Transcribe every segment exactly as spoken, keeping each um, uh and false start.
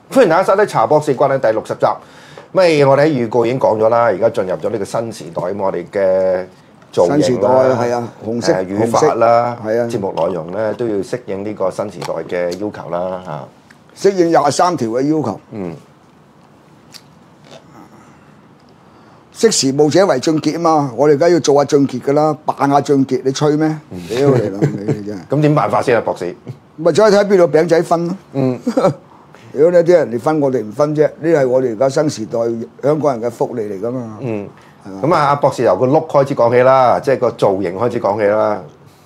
歡迎大家收睇茶博士關喺第六十集。咁我哋喺預告已經講咗啦，而家進入咗呢個新時代，咁我哋嘅造型啦， 係啊，紅色、 語法啦， 係啊， 節目內容咧都要適應呢個新時代嘅要求啦，嚇。 適應廿三條嘅要求。嗯。識時務者為俊傑啊嘛！我哋而家要做下俊傑噶啦，扮下俊傑，你吹咩？屌你老味真係！ 咁點辦法先啊，博士？ 咪再睇邊度餅仔分咯。嗯。屌你啲人哋分，我哋唔分啫。呢係我哋而家新時代香港人嘅福利嚟噶嘛。嗯。 咁啊，阿博士由個 look 開始講起啦，即係個造型開始講起啦。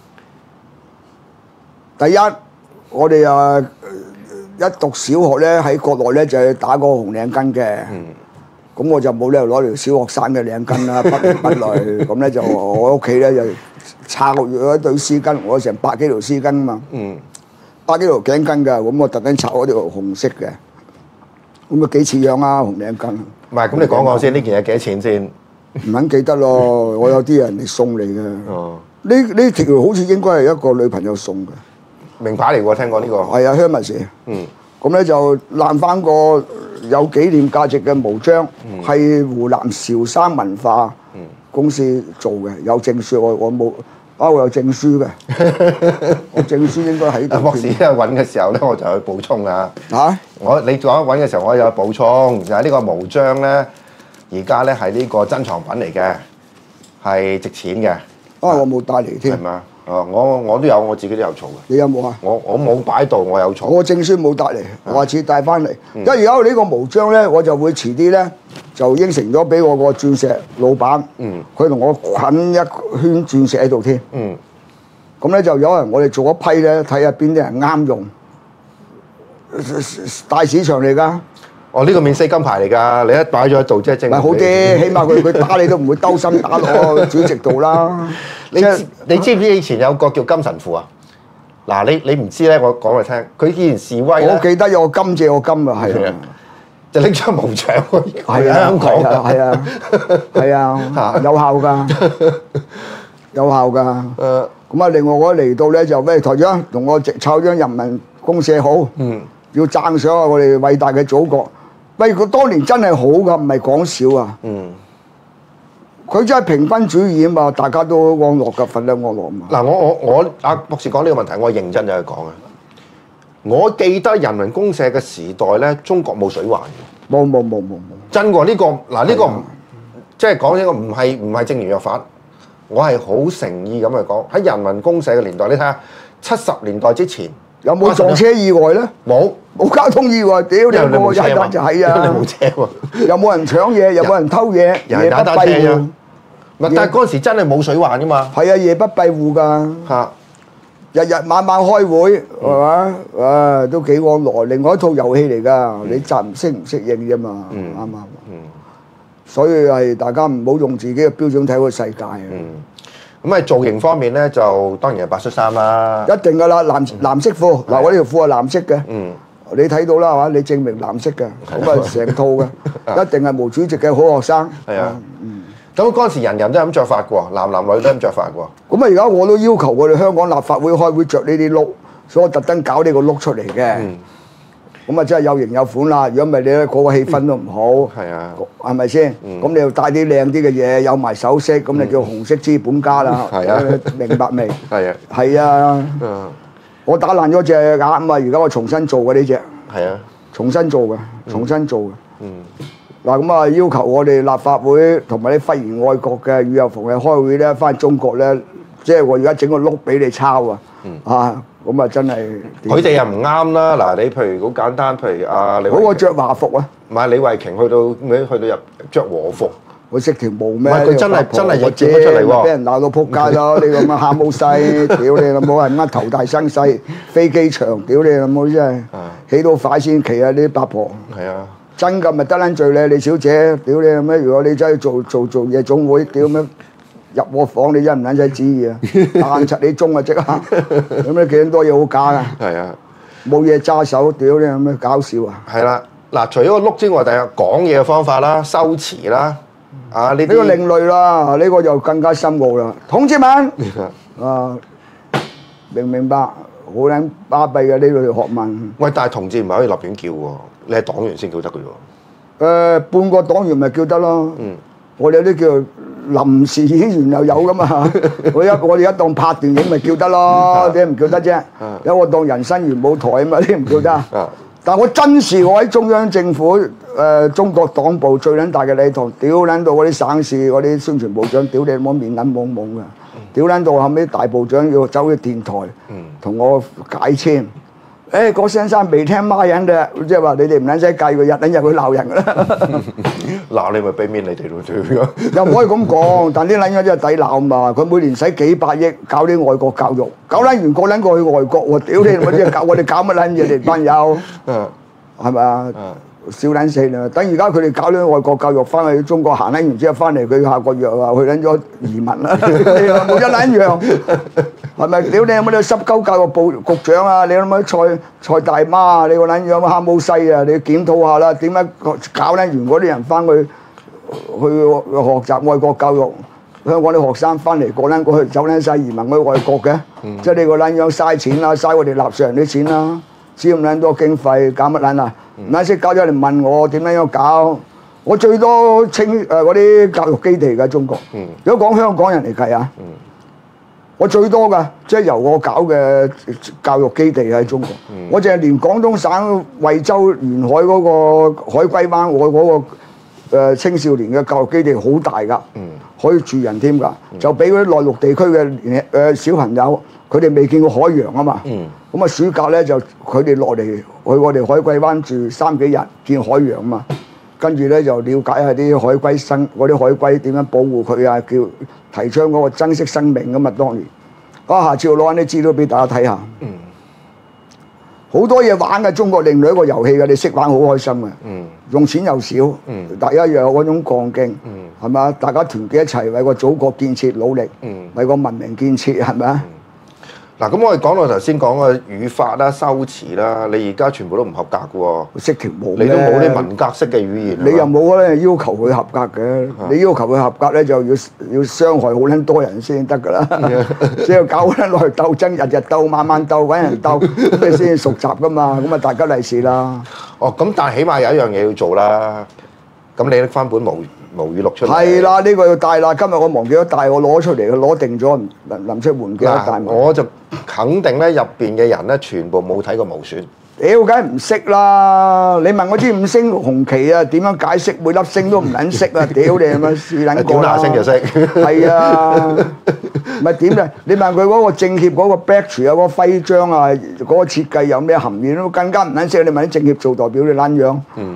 第一，我哋啊一讀小學咧喺國內咧就係打個紅領巾嘅。嗯。咁我就冇理由攞條小學生嘅領巾啦，不倫不類。咁咧就我屋企咧就拆咗一對絲巾，我成百幾條絲巾啊嘛。嗯。百幾條頸巾㗎，咁我特登拆嗰條紅色嘅。咁啊幾似樣啊紅領巾。 唔係，咁你講講先，呢件嘢幾多錢先？ 唔肯記得咯，我有啲人嚟送你嘅。哦。呢呢條好似應該係一個女朋友送嘅。 名牌嚟喎，聽講呢個。 係啊，香蜜士。嗯。咁咧就攬翻個有紀念價值嘅毛章，係湖南韶山文化公司做嘅，有證書，我我冇，啊我有證書嘅，我證書應該喺度。 博士咧揾嘅時候咧，我就去補充啊。嚇！我你講揾嘅時候，我有補充，就係呢個毛章咧，而家咧係呢個珍藏品嚟嘅，係值錢嘅。啊！ 我冇帶嚟添。 係嘛？哦，我我都有，我自己都有儲嘅。 你有冇啊？ 我我冇擺度，我有儲。 我證書冇帶嚟，我下次帶翻嚟。因為而家呢個毛章咧，我就會遲啲咧就應承咗俾我個鑽石老闆。嗯。佢同我捆一圈鑽石喺度添。嗯。咁咧就有人我哋做一批咧，睇下邊啲人啱用。大市場嚟㗎。哦， 呢個免死金牌嚟㗎，你一擺咗喺度即係證明。 咪好啲，起碼佢佢打你都唔會兜心打落主席度啦。 你你知唔知以前有個叫金神父啊？嗱，你你唔知咧，我講嚟聽。佢以前示威咧， 我記得有個金借個金啊，係啊， 就拎出毛獎喺香港㗎，係啊，係啊，有效㗎，有效㗎。誒，咁啊，另外我嚟到咧就咩台長同我直抄張人民公社好，嗯，要讚賞下我哋偉大嘅祖國。喂，佢當年真係好㗎，唔係講笑啊。嗯。佢真係平均主義啊嘛，大家都安樂㗎，瞓得安樂嘛。 嗱，我我我阿博士講呢個問題，我認真就去講啊。我記得人民公社嘅時代咧，中國冇水患嘅。 冇冇冇冇冇。 真喎，呢個嗱呢個唔即係講呢個唔係唔係正言若法，我係好誠意咁去講。喺人民公社嘅年代，你睇下七十年代之前。 有冇撞車意外咧？ 冇，冇交通意外。屌你個踩單就係啊！ 冇車喎。 有冇人搶嘢？有冇人偷嘢？ 夜不閉戶。但係嗰陣時真係冇水患噶嘛。 係啊，夜不閉戶㗎。嚇！日日晚晚開會係嘛？啊，都幾安樂。另外一套遊戲嚟㗎，你適唔適唔適應啫嘛？啱唔啱？嗯。所以係大家唔好用自己嘅標準睇個世界啊。 咁啊，造型方面咧，就當然係白恤衫啦。 一定㗎啦，藍藍色褲。嗱，我呢條褲係藍色嘅。嗯。你睇到啦係嘛？你證明藍色嘅，咁啊成套嘅，一定係毛主席嘅好學生。 係啊。嗯。咁嗰陣時人人都係咁着法嘅喎，男男女都係咁着法嘅喎。 咁啊，而家我都要求我哋香港立法會開會着呢啲 look，所以我特登搞呢個 look 出嚟嘅。嗯。咁啊，真係有型有款啦！如果唔係你咧，嗰個氣氛都唔好。係啊，係咪先？咁你又帶啲靚啲嘅嘢，有埋首飾，咁你叫紅色資本家啦。係啊，明白未？係啊。係啊。嗯。我打爛咗隻眼啊嘛，而家我重新做嘅呢隻。係啊。重新做嘅，重新做嘅。嗯。嗱咁啊，要求我哋立法會同埋啲忽然愛國嘅與有逢係開會咧，翻中國咧，即係我而家整個 look 俾你抄啊！啊！咁啊，真係佢哋又唔啱啦！嗱，你譬如好簡單，譬如阿李， 嗰個著華服啊， 唔係李慧瓊去到咩？去到入着和服， 佢識條毛咩？ 佢真係真係亦見得出嚟喎！ 俾人鬧到撲街咯！你咁啊喊冇細，屌你老母係乜頭大身細，飛機場，屌你老母真係起到快先奇啊！呢啲八婆係啊，真㗎咪得撚罪咧，李小姐，屌你老咩？如果你真係做做做夜總會，屌咩？入我房你真唔撚使旨意啊！彈柒你鐘啊即刻，有咩幾咁多嘢好假啊？係啊，冇嘢揸手，屌你有咩搞笑啊？ 係啦，嗱，除咗個碌之外，第日講嘢嘅方法啦、修辭啦，啊呢呢個另類啦，呢個就更加深奧啦。同志們，啊明唔明白？ 好撚巴閉嘅呢類學問。 喂，但係同志唔係可以立亂叫喎，你係黨員先叫得嘅喎。 誒，半個黨員咪叫得咯。嗯，我哋有啲叫臨時演員又有噶嘛。我一我哋一當拍電影咪叫得咯，點唔叫得啫？有我當人生如舞台啊嘛，啲唔叫得。但我真是我喺中央政府誒、呃、中國黨部最撚大嘅禮堂，屌撚到嗰啲省市嗰啲宣傳部長，屌你冇面撚懵懵嘅，屌撚到後尾大部長要走去電台，同我解簽。誒、欸，郭先生未聽孖人嘅，即係話你哋唔撚使計佢日撚日去鬧人㗎啦。 鬧你咪俾面你哋咯， 又唔可以咁講，但啲撚樣真係抵鬧嘛！佢每年使幾百億搞啲外國教育，搞撚完個撚過去外國喎，屌你！我即係搞我哋搞乜撚嘢嚟班友？係咪啊？少撚死啦！等而家佢哋搞啲外國教育，翻去中國行撚完之後翻嚟，佢下個月話去撚咗移民啦，冇一撚樣。係咪？屌你有冇啲濕鳩教育部局長啊？你有冇蔡蔡大媽啊？你個撚樣哈姆西啊？你檢討下啦，點解搞撚完嗰啲人翻去去學習外國教育？香港啲學生翻嚟個撚過去走撚晒移民去外國嘅，嗯、即係你個撚樣嘥錢啦，嘥我哋納稅人啲錢啦，知咁撚多經費搞乜撚啊？唔撚識搞咗嚟問我點樣樣搞？我最多清誒嗰啲教育基地嘅中國，嗯、如果講香港人嚟計啊。嗯我最多㗎，即係由我搞嘅教育基地喺中國，嗯、我淨係連廣東省惠州沿海嗰個海龜灣，我嗰、嗰個、呃、青少年嘅教育基地好大㗎，嗯、可以住人添㗎，嗯、就俾嗰啲內陸地區嘅誒小朋友，佢哋未見過海洋啊嘛，咁啊、嗯、暑假咧就佢哋落嚟去我哋海龜灣住三幾日見海洋啊嘛。跟住咧就了解下啲海龜生嗰啲海龜點樣保護佢啊，叫提倡嗰個珍惜生命咁啊！當年，啊下次我攞緊啲資料俾大家睇下。好、嗯、多嘢玩嘅，中國另外一個遊戲嘅，你識玩好開心嘅。嗯、用錢又少，嗯、大家又有嗰種幹勁，係咪、嗯？大家團結一齊為個祖國建設努力，嗯、為個文明建設係咪啊？ 嗱，咁我哋講到頭先講嘅語法啦、修辭啦，你而家全部都唔合格嘅喎， 識條冇， 你都冇啲文革式嘅語言。 你又冇咧要求佢合格嘅，啊、你要求佢合格咧就要要傷害好撚多人先得㗎啦，即係搞撚落去鬥爭，日日鬥，晚晚鬥，揾人鬥，咁你先熟習㗎嘛，咁啊大家利是啦。 哦，咁但係起碼有一樣嘢要做啦，咁你拎翻本無無語錄出嚟。 係啦，呢、呢個要帶啦。今日我忘記咗帶，我攞出嚟，佢攞定咗，臨臨出門記得帶。 我就肯定咧，入邊嘅人咧，全部冇睇過無損。 屌，梗係唔識啦！你問我知五星紅旗啊，點樣解釋？每粒星都唔撚識啊！屌你係咪試撚過啦？ 點下星就識。 係啊，唔係點啊？你問佢嗰個政協嗰個 badge 啊，嗰個徽章啊，嗰個設計有咩含義都更加唔撚識。你問啲政協做代表，你撚樣？嗯。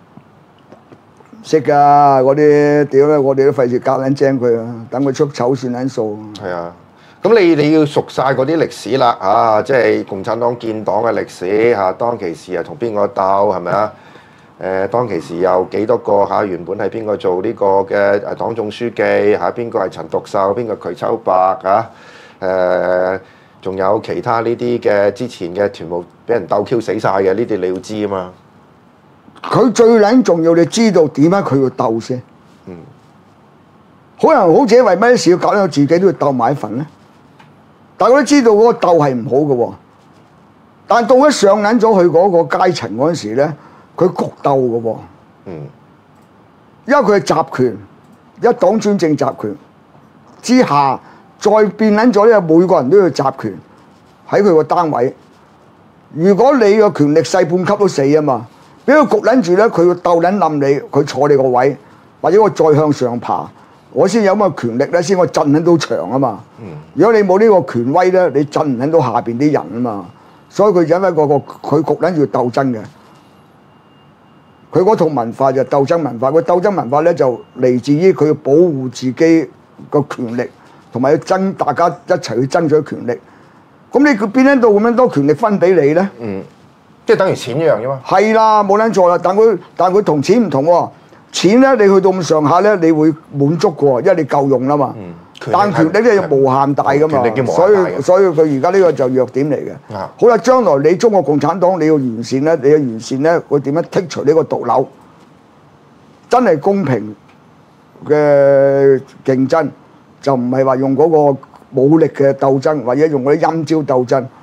識㗎，嗰啲屌咧，我哋都費事夾撚精佢啊，等佢出醜算撚數。 係啊，咁你你要熟晒嗰啲歷史啦，啊，即係共產黨建黨嘅歷史嚇，當其時啊同邊個鬥係咪啊？誒，當其時有幾多個嚇？原本係邊個做呢個嘅誒黨總書記嚇？邊個係陳獨秀？邊個瞿秋白嚇？誒，仲有其他呢啲嘅之前嘅全部俾人鬥 Q 死晒嘅，呢啲你要知啊嘛。 佢最撚重要，你知道點解佢要鬥先？嗯，好人好者為乜事要搞到自己都要鬥埋一份咧？大家都知道嗰個鬥係唔好嘅喎，但到咗上撚咗去嗰個階層嗰陣時咧，佢焗鬥嘅喎。嗯，因為佢係集權，一黨專政集權之下，再變撚咗咧，每個人都要集權喺佢個單位。如果你個權力細半級都死啊嘛！俾佢焗撚住咧，佢要鬥撚冧你，佢坐你個位，或者我再向上爬，我先有咁嘅權力咧，先可以震撚到牆啊嘛。嗯、如果你冇呢個權威咧，你震唔撚到下邊啲人啊嘛。所以佢因為個個佢焗撚住鬥爭嘅，佢嗰套文化就鬥爭文化。佢鬥爭文化咧就嚟自於佢要保護自己個權力，同埋要爭大家一齊去爭取權力。咁你佢邊撚到咁樣多權力分俾你咧？嗯。 即係等於錢一樣啫嘛。係啦，冇撚錯啦。但佢但佢同錢唔同喎。錢咧，你去到咁上下咧，你會滿足嘅喎，因為你夠用啦嘛。嗯、但權力咧要無限大噶嘛。所以所以佢而家呢個就弱點嚟嘅。嗯、好啦，將來你中國共產黨你要完善咧，你要完善咧，會點樣剔除呢個毒瘤？真係公平嘅競爭，就唔係話用嗰個武力嘅鬥爭，或者用嗰啲陰招鬥爭。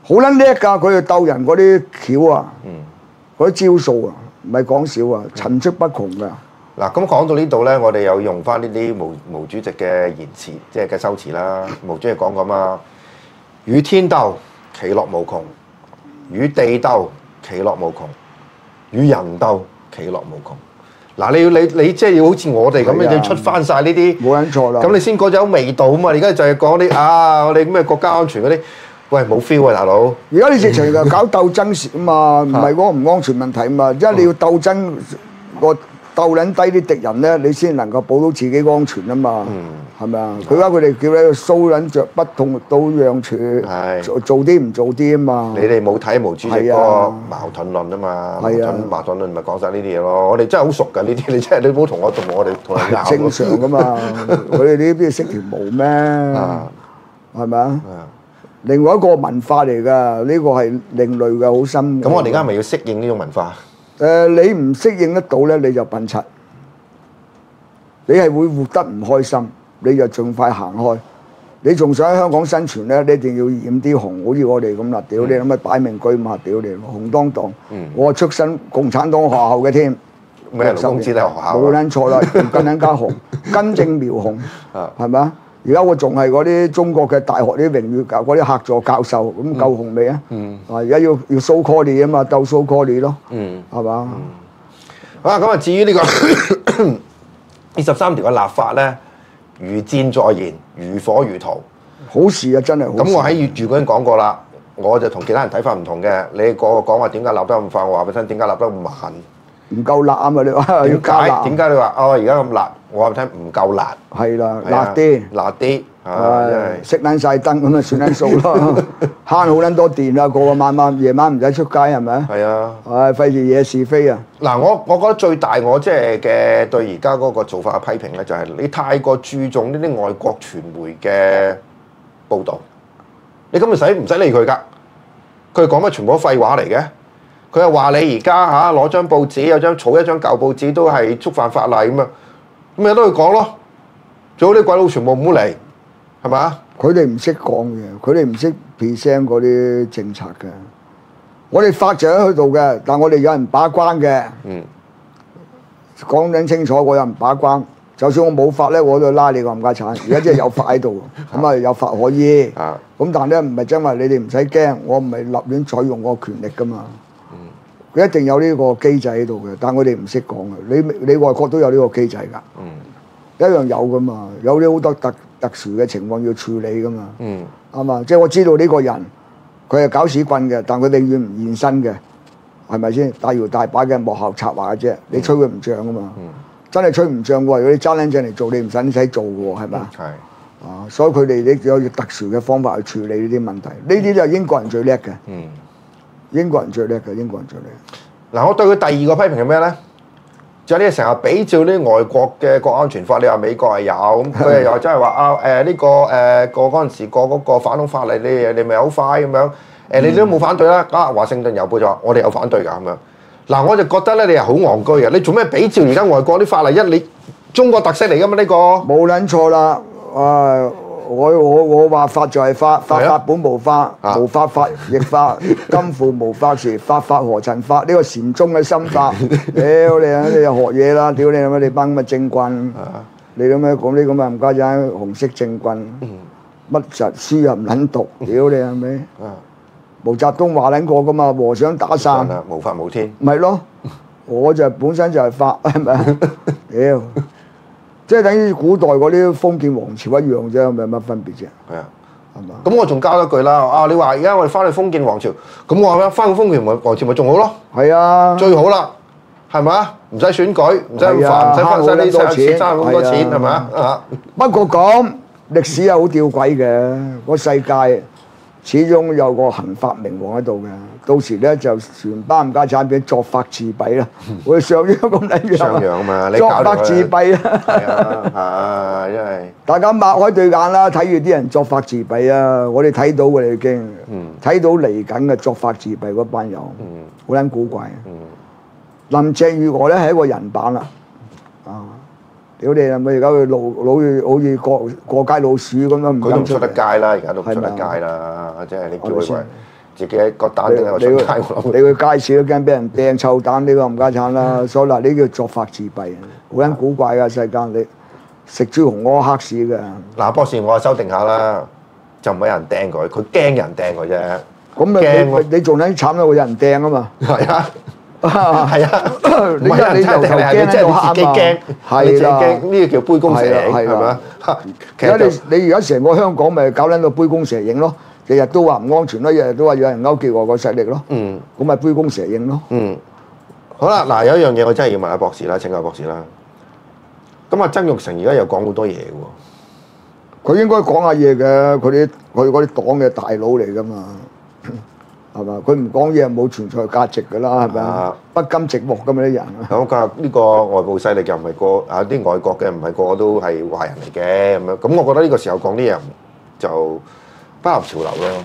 好撚叻㗎！佢哋鬥人嗰啲橋啊，嗰啲招數啊，唔係講少啊，層出不窮㗎。 嗱，咁講到呢度咧，我哋又用翻呢啲毛毛主席嘅言辭，即係嘅修辭啦。毛主席講過嘛，與天鬥，其樂無窮；與地鬥，其樂無窮；與人鬥，其樂無窮。嗱，你要你你即係要好似我哋咁，你要出翻晒呢啲， 冇人錯啦。 咁你先覺得有味道啊嘛！而家就係講啲啊，我哋咩國家安全嗰啲，喂冇 feel 啊，大佬！ 而家你直情就搞鬥爭啊嘛，唔係嗰個唔安全問題啊嘛，因為你要鬥爭個鬥撚低啲敵人咧，你先能夠保到自己安全啊嘛，係咪啊？佢話佢哋叫你蘇撚着不痛到樣處，做做啲唔做啲啊嘛。 你哋冇睇毛主席嗰個矛盾論啊嘛，矛盾矛盾論咪講晒呢啲嘢咯。我哋真係好熟㗎呢啲，你真係你唔好同我同我哋同你拗。 正常㗎嘛，佢哋呢邊識條毛咩？係咪啊？另外一個文化嚟㗎，呢個係另類嘅，好深。 咁我哋而家咪要適應呢種文化？ 誒，你唔適應得到咧，你就笨柒。你係會活得唔開心，你就盡快行開。你仲想喺香港生存咧，你一定要染啲紅，好似我哋咁啦。屌你咁啊，擺明車馬，屌你紅當當。我出身共產黨學校嘅添， 咩勞工子弟學校？ 冇撚錯啦，更撚加紅，根正苗紅，係咪啊？而家我仲係嗰啲中國嘅大學啲榮譽教嗰啲客座教授，咁夠紅未啊？啊，而家要要 so call 你啊嘛，鬥 so call 你咯，係嘛？ 好啦，咁啊，至於呢個二十三條嘅立法咧，如箭在弦，如火如荼， 好事啊，真係好事。 咁我喺粵語嗰陣講過啦，我就同其他人睇法唔同嘅。你個個講話點解立得咁快，我話俾你聽點解立得咁慢。 唔夠辣啊嘛！你話要加辣。 點解你話哦而家咁辣？我話俾你聽唔夠辣。 係啦，辣啲， 辣啲。 係熄撚曬燈咁啊，算撚數咯，慳好撚多電啦！個個晚晚夜晚唔使出街係咪啊？ 係啊。 唉，費事惹是非啊！ 嗱，我我覺得最大我即係嘅對而家嗰個做法嘅批評咧，就係你太過注重呢啲外國傳媒嘅報導。你根本使唔使理佢㗎？佢講乜全部都廢話嚟嘅。佢又話你而家嚇攞張報紙，有張儲一張舊報紙都係觸犯法例咁啊！咁咪都去講咯。最好啲鬼佬全部唔好嚟，係嘛？ 佢哋唔識講嘅，佢哋唔識 present 嗰啲政策嘅。我哋法就喺度嘅，但我哋有人把關嘅。嗯。講緊清楚，我有人把關。就算我冇法咧，我都拉你個冚家鏟。而家即係有法喺度，咁啊有法可依。啊。咁但係咧，唔係真話，你哋唔使驚，我唔係立亂採用我個權力噶嘛。佢一定有呢個機制喺度嘅，但係我哋唔識講嘅。你你外國都有呢個機制㗎，嗯、一樣有噶嘛。有啲好多特特殊嘅情況要處理噶嘛，啱嘛、嗯？即係我知道呢個人佢係搞屎棍嘅，但佢永遠唔現身嘅，係咪先？大搖大擺嘅幕後策劃嘅啫，你吹佢唔漲啊嘛，嗯、真係吹唔漲喎！如果你揸撚正嚟做，你唔使唔使做嘅喎，係咪啊？係啊，所以佢哋你有特殊嘅方法去處理呢啲問題，呢啲就係英國人最叻嘅。嗯英國人最叻嘅，英國人最叻。 嗱，我對佢第二個批評係咩咧？就係你成日比照啲外國嘅國安全法，你話美國係有，咁佢又真係話啊誒呢個誒過嗰陣時過嗰個反恐法例，你你咪好快咁樣誒，你都冇反對啦。啊，華盛頓郵報就話我哋有反對㗎咁樣。嗱，我就覺得咧，你係好戇居嘅。你做咩比照而家外國啲法例？一你中國特色嚟㗎嘛呢個？ 冇撚錯啦，啊！我我我話法就係法，法法本無法，啊、無法法亦法，今復無法時，法法何曾法？呢、這個禪宗嘅心法，屌你啊！你又學嘢啦，屌你咁你班咁嘅政棍，啊、你咁樣講啲咁嘅唔家陣紅色政棍，乜實書又唔撚讀，屌你係咪？毛澤東話撚過噶嘛，和尚打傘， 無法無天， 咪咯，我就本身就係法，係咪啊？屌！即係等於古代嗰啲封建王朝一樣啫，有乜分別啫？係啊，係嘛？咁我仲加一句啦，啊！你話而家我哋翻去封建王朝，咁我話咩？翻去封建王朝咪仲好咯？係啊，最好啦，係咪？唔使選舉，唔使咁煩，唔使花曬啲錢，嘥咁多錢，係咪啊？ 不過講歷史係好吊詭嘅，個世界始終有個行法明王喺度嘅。到時咧就全班冚家產變作法自斃啦，我哋上樣咁撚樣，上樣嘛，你作法自斃啦，係啊，係因為大家擘開對眼啦，睇住啲人作法自斃啊！我哋睇到嘅已經，睇到嚟緊嘅作法自斃嗰班友，好撚古怪。林鄭月娥咧係一個人版啦，啊！屌你係咪而家佢老老似好似過過街老鼠咁樣？ 佢都唔出得街啦，而家都唔出得街啦，即係你叫佢。 自己一個蛋定係個出街我諗。 你去街市都驚俾人掟臭蛋呢個冚家產啦，所以嗱呢叫作法自斃，好撚古怪㗎世界你。食豬紅屙黑屎嘅。 嗱，博士，我修定下啦，就唔係有人掟佢，佢驚人掟佢啫。 咁啊，你你仲撚慘啦，會有人掟啊嘛。 係啊，係啊， 你而家你由頭驚即係你自己驚，係啦，呢個叫杯弓蛇影係咪啊？ 而家你你而家成個香港咪搞撚到杯弓蛇影咯，日日都話唔安全咯，日日都話有人勾結外國勢力咯。嗯。咁咪杯弓蛇影咯。 嗯。好啦，嗱有一樣嘢我真係要問下博士啦，請教博士啦。咁啊，曾鈺成而家又講好多嘢喎。 佢應該講下嘢嘅，佢啲佢嗰啲黨嘅大佬嚟噶嘛，係嘛？佢唔講嘢冇存在價值噶啦，係咪啊？不甘寂寞咁啲人。 咁佢話呢個外部勢力又唔係個啊啲外國嘅唔係個個都係壞人嚟嘅咁樣。咁我覺得呢個時候講啲嘢就不合潮流咯。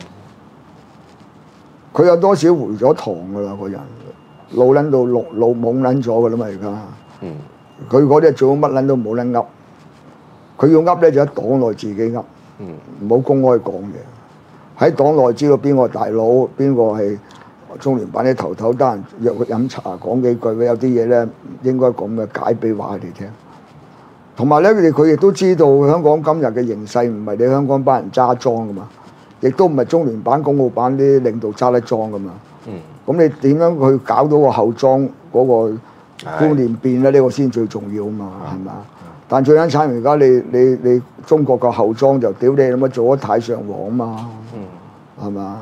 佢有多少回咗堂噶啦個人，老撚到老老懵撚咗噶啦嘛而家。嗯。佢嗰啲做乜撚都冇撚噏，佢要噏咧就喺黨內自己噏，唔好公開講嘢。喺黨內知道邊個大佬，邊個係中聯辦啲頭頭，得閒約佢飲茶講幾句，有啲嘢咧應該咁嘅解俾話佢哋聽。同埋咧，佢哋佢亦都知道香港今日嘅形勢唔係你香港班人揸莊噶嘛，亦都唔係中聯辦、港澳辦啲領導揸得莊噶嘛。咁你點樣去搞到個後莊嗰個觀念變咧？呢個先最重要啊嘛，係嘛？但最緊慘而家你你你中國個後莊就屌你咁樣做咗太上皇啊嘛，係嘛？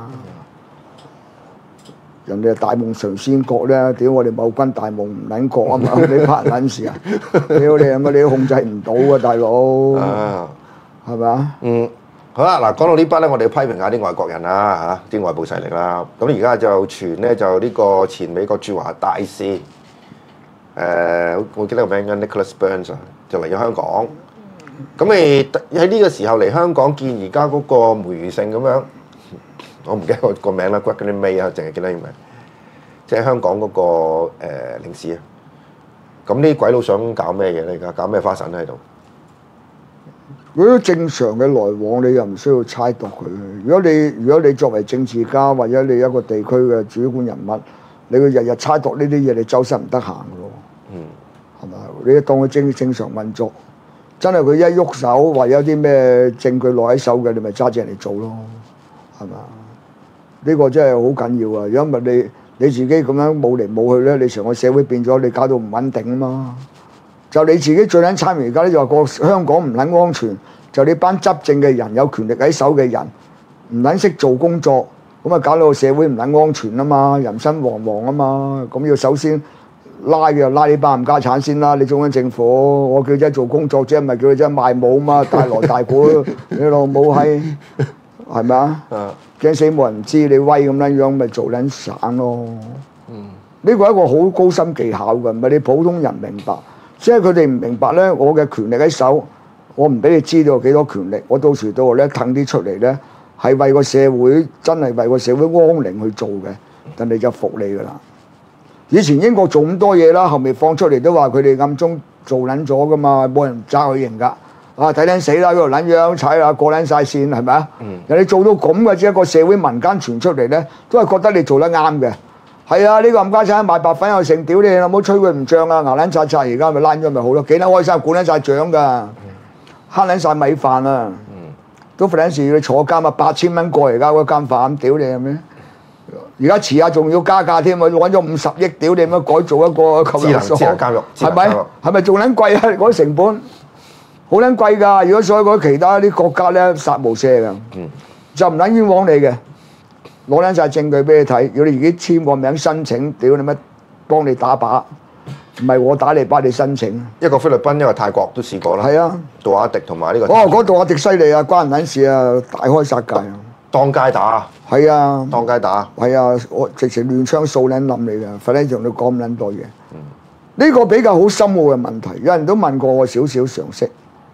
人哋係大夢誰先覺咧？屌我哋某君大夢唔撚覺啊嘛！你拍撚事啊？屌你咁啊！你都控制唔到啊，大佬，係咪啊？ 嗯，好啦，嗱講到呢筆咧，我哋要批評下啲外國人啦嚇，啲外部勢力啦。咁而家就傳咧就呢個前美國駐華大使，誒、呃，我記得個名叫 Nicholas Burns 啊，就嚟咗香港。咁你喺呢個時候嚟香港見而家嗰個梅儒聖咁樣。我唔記得個個名啦 Gregory May 啊，淨係記得個名，即係香港嗰、那個誒、呃、領事啊。咁呢啲鬼佬想搞咩嘢咧？而家搞咩花神喺度？ 如果正常嘅來往，你又唔需要猜度佢。如果你如果你作為政治家或者你一個地區嘅主管人物，你會日日猜度呢啲嘢，你周身唔得閒嘅咯。嗯，係咪？你當佢正正常運作，真係佢一喐手或者有啲咩證據落喺手嘅，你咪揸正嚟做咯，係嘛？呢個真係好緊要啊！因為你你自己咁樣冇嚟冇去咧，你成個社會變咗，你搞到唔穩定啊嘛！就你自己最撚參與而家咧，就話個香港唔撚安全，就你班執政嘅人有權力喺手嘅人唔撚識做工作，咁啊搞到個社會唔撚安全啊嘛，人心惶惶啊嘛！咁要首先拉嘅拉你班冚家產先啦！你中央政府，我叫你做工作啫，唔係叫你真係賣武嘛，大鑼大鼓，你老母閪係咪啊？驚死冇人知你威咁樣樣，咪做撚省咯。嗯，呢個係一個好高深技巧嘅，唔係你普通人明白。即係佢哋唔明白咧，我嘅權力喺手，我唔俾你知道有幾多權力，我到時到咧騰啲出嚟咧，係為個社會真係為個社會安寧去做嘅，人哋就服你噶啦。以前英國做咁多嘢啦，後尾放出嚟都話佢哋暗中做撚咗噶嘛，冇人揸佢刑㗎。啊！睇撚死啦！嗰度撚樣踩啦，過撚晒線係咪啊？嗯、人哋做到咁嘅啫，一個社會民間傳出嚟咧，都係覺得你做得啱嘅。係啊，呢、呢個冚家產賣白粉又成，屌你啦！唔好吹佢唔漲啊！牙撚擦擦，而家咪拉咗咪好咯，幾撚開心，管撚晒獎㗎，慳撚晒米飯啊！嗯、都費撚事要你坐監啊，八千蚊過而家嗰間飯，屌你係咩？而家遲下仲要加價添啊！揾咗五十億，屌你乜改造一個扣留所？ 智能監獄係咪？係咪仲撚貴啊？嗰啲成本？好撚貴㗎！如果所有嗰其他啲國家咧，殺無赦㗎，嗯、就唔撚冤枉你嘅，攞撚晒證據俾你睇。如果你自己簽個名申請，屌你乜幫你打靶，唔係我打你，幫你申請。一個菲律賓，一個泰國都試過啦。係啊，杜亞迪同埋呢個。哦，嗰杜亞迪犀利啊，關人撚事啊，大開殺戒啊！當街打。係啊。當街打。係啊，我直情亂槍掃撚冧你㗎，費撚仲要講咁撚多嘢。呢、嗯、個比較好深奧嘅問題，有人都問過我少少常識。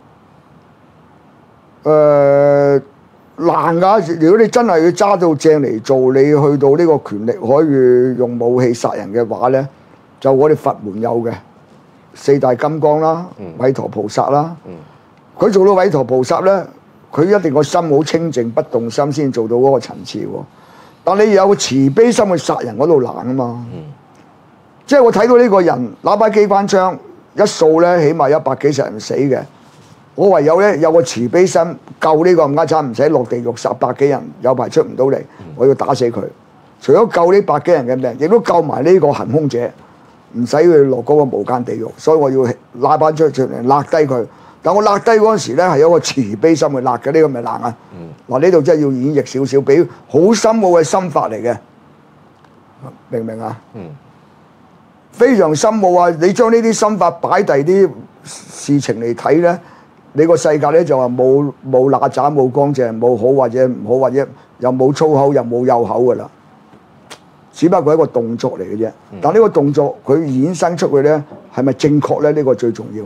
誒、呃、難㗎！如果你真係要揸到正嚟做，你去到呢個權力可以用武器殺人嘅話咧，就我哋佛門有嘅四大金剛啦、韋陀菩薩啦。佢、嗯、做到韋陀菩薩咧，佢一定個心好清淨不動心先做到嗰個層次喎。 但你有個慈悲心去殺人嗰度難啊嘛。嗯、即係我睇到呢個人攞把機關槍一掃咧，起碼一百幾十人死嘅。我唯有咧有個慈悲心救呢個冚家鏟唔使落地獄，十百幾人有排出唔到嚟，我要打死佢。除咗救呢百幾人嘅命，亦都救埋呢個行兇者，唔使去落嗰個無間地獄。所以我要拉把槍出嚟勒低佢。但我勒低嗰陣時咧係有個慈悲心去勒嘅，呢個咪難啊！嗱呢度真係要演繹少少，俾好深奧嘅心法嚟嘅，明唔明啊？嗯，非常深奧啊！你將呢啲心法擺第啲事情嚟睇咧，你個世界咧就話冇冇邋遢冇乾淨冇好或者唔好或者又冇粗口又冇幼口噶啦，只不過係一個動作嚟嘅啫。但呢個動作佢衍生出去咧係咪正確咧？呢個最重要。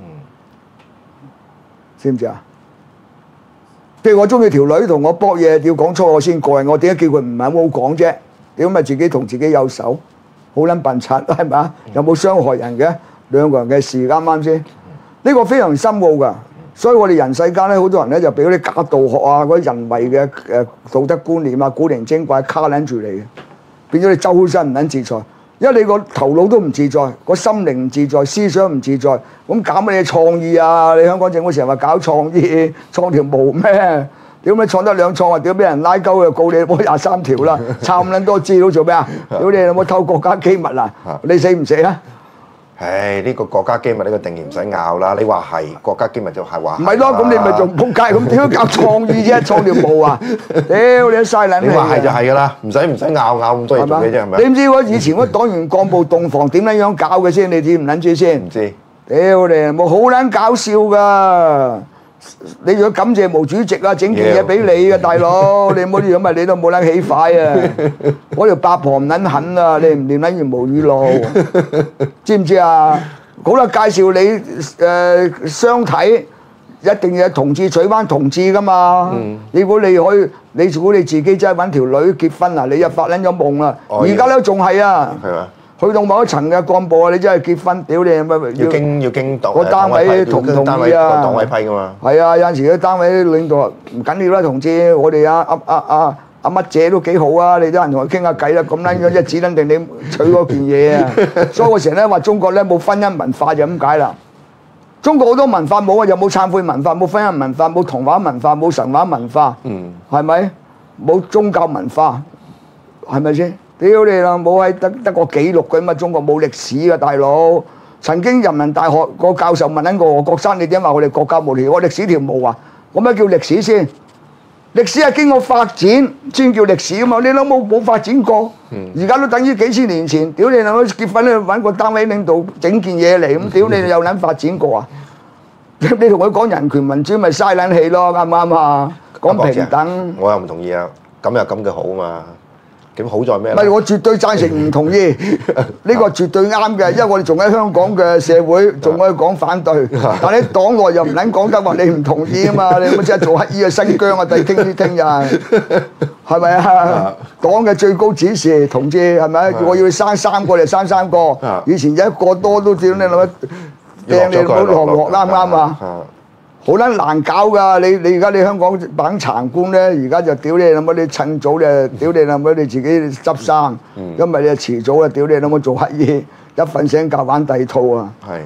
知唔知啊？譬如我中意條女同我搏嘢，要講粗口先過癮，我點解叫佢唔係好講啫？點咪自己同自己有手，好撚笨柒係咪啊？有冇傷害人嘅？兩個人嘅事啱啱先？呢個非常深奧㗎，所以我哋人世間咧，好多人咧就俾嗰啲假道學啊，嗰啲人為嘅誒道德觀念啊，古靈精怪卡撚住你嘅，變咗你周身唔撚自在。因為你個頭腦都唔自在，個心靈唔自在，思想唔自在，咁搞乜嘢創意啊？你香港政府成日話搞創意，創條毛咩？屌咩創得兩創啊？屌俾人拉鳩又告你冇廿三條啦！抄咁撚多資料做咩啊？屌你有冇偷國家機密啊？你死唔死啊？ 唉，呢個國家機密呢個定義唔使拗啦。你話係國家機密就係話。唔係咯，咁你咪仲撲街咁點樣搞創意啫？創條毛啊！屌你嘥撚氣！ 你話係就係㗎啦，唔使唔使拗拗咁多嘢做嘅啫，係咪？ 你唔知我以前嗰黨員幹部洞房點撚樣搞嘅先？你知唔撚知先？ 唔知。 屌你冇好撚搞笑㗎！你仲要感謝毛主席啊，整件嘢俾你嘅大佬，你唔好咁咪你都冇撚起快啊！嗰條八婆唔撚狠啊！你唔念撚完無語路，知唔知啊？好啦，介紹你誒相睇，一定要同志娶翻同志㗎嘛！嗯、你估你可以？你估你自己真係揾條女結婚啊？你又發撚咗夢啦！而家咧仲係啊！係嘛？去到某一層嘅幹部啊，你真係結婚，屌你乜要經要經黨個單位同唔同意啊？ 黨委批㗎嘛？ 係啊，有陣時啲單位領導唔緊要啦，同志，我哋啊啊啊啊阿乜姐都幾好啊，你得閒同佢傾下偈啦，咁撚樣一指撚定你娶嗰件嘢啊！所以我成日咧話中國咧冇婚姻文化就咁解啦。中國好多文化冇啊，又冇懺悔文化，冇婚姻文化，冇童話文化，冇神話文化，嗯，係咪？冇宗教文化，係咪先？屌你啦！冇係得得個記錄嘅嘛，中國冇歷史嘅大佬。曾經人民大學個教授問緊我：郭生，你點解話我哋國家冇歷史？我歷史條毛啊！咁咩叫歷史先？歷史係經過發展先叫歷史啊嘛！你諗冇冇發展過？而家都等於幾千年前。屌你諗結婚咧揾個單位領導整件嘢嚟咁，屌你又撚發展過啊？你同佢講人權民主咪嘥撚氣咯，啱唔啱啊？講平等， 我又唔同意啊！咁又咁嘅好啊嘛！咁好在咩？ 唔係我絕對贊成唔同意，呢個絕對啱嘅，因為我哋仲喺香港嘅社會，仲可以講反對。但係黨內又唔撚講得話你唔同意啊嘛！你乜即係做乞衣啊、新疆啊、第聽啲聽日，係咪啊？黨嘅最高指示，同志係咪？我要生三個就生三個，以前一個多都屌你諗掟你冇落落啱唔啱啊？好撚難搞㗎！你你而家你香港板殘官咧，而家就屌你諗乜？你趁早就屌你諗乜？你自己執生，因為你遲早啊屌你諗乜做乞衣，一瞓醒覺玩第二套啊！係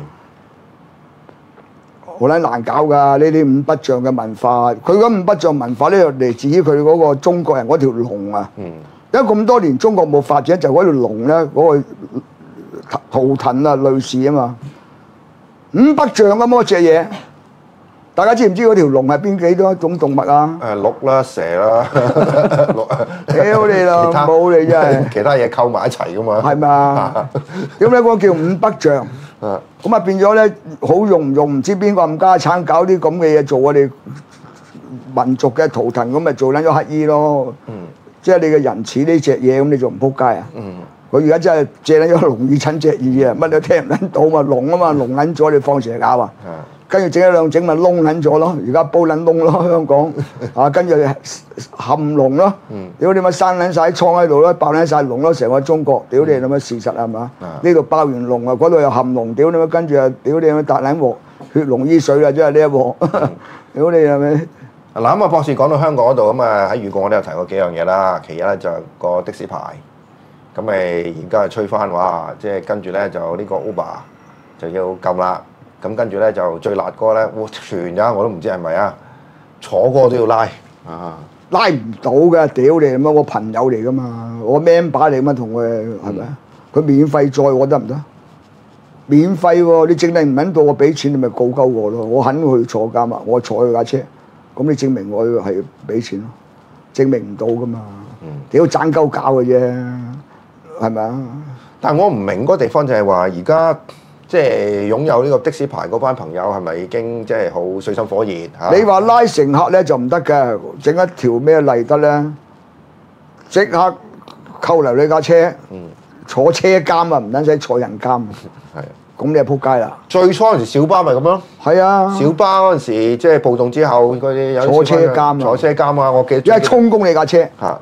好撚難搞㗎！呢啲五不像嘅文化，佢嗰五不像文化咧，嚟自於佢嗰個中國人嗰條龍啊！因為咁多年中國冇發展，就嗰條龍咧，嗰個圖騰啊類似啊嘛，五不像咁嗰隻嘢。大家知唔知嗰條龍係邊幾多種動物啊？ 誒鹿啦、蛇啦，鹿。 屌你啦，冇你真係。 其他嘢溝埋一齊噶嘛？ 係咪啊？咁咧嗰個叫五不像。咁啊變咗咧，好用唔用唔知邊個冚家產搞啲咁嘅嘢做我哋民族嘅圖騰，咁咪做撚咗乞衣咯。嗯。即係你嘅人似呢隻嘢，咁你仲唔撲街啊？嗯。佢而家真係借撚咗龍耳親隻耳啊！乜都聽唔撚到嘛，聾啊嘛，聾撚咗你放蛇咬啊！跟住整一兩整咪窿撚咗咯，而家煲撚窿咯香港，啊跟住含龍咯，屌你咪生撚曬倉喺度咯，爆撚曬龍咯，成個中國，屌你咁嘅事實係嘛？呢度爆完龍啊，嗰度又含龍，屌你咪跟住啊，屌你咪達撚鑊血龍醫水啦，真係呢一鑊，屌你係咪？ 嗱咁啊，博士講到香港嗰度咁啊，喺預告我都有提過幾樣嘢啦。其一咧就個的士牌，咁咪而家係吹翻話，即係跟住咧就呢個 Uber 就要禁啦。咁跟住咧就最辣嗰個咧，哇全㗎我都唔知係咪啊，坐嗰個都要拉啊！ 拉唔到嘅，屌你咁啊！我朋友嚟噶嘛，我 member 嚟嘛，同佢係咪啊？佢免費載我得唔得？免費喎，你證明唔肯到我俾錢，你咪告鳩我咯。我肯去坐監啊，我坐佢架車，咁你證明我係俾錢咯，證明唔到噶嘛。屌爭鳩搞嘅啫，係咪啊？ 但係我唔明嗰個地方就係話，而家即係擁有呢個的士牌嗰班朋友係咪已經即係好水深火熱嚇？ 你話拉乘客咧就唔得嘅，整一條咩例得咧，即刻扣留你架車，嗯、坐車監啊，唔等使坐人監。係，咁你就撲街啦！ 最初嗰陣時小巴咪咁咯， 係啊， 小巴嗰陣時即係暴動之後，嗰啲有坐車監啊， 坐車監啊，我記得。 因為充公你架車嚇，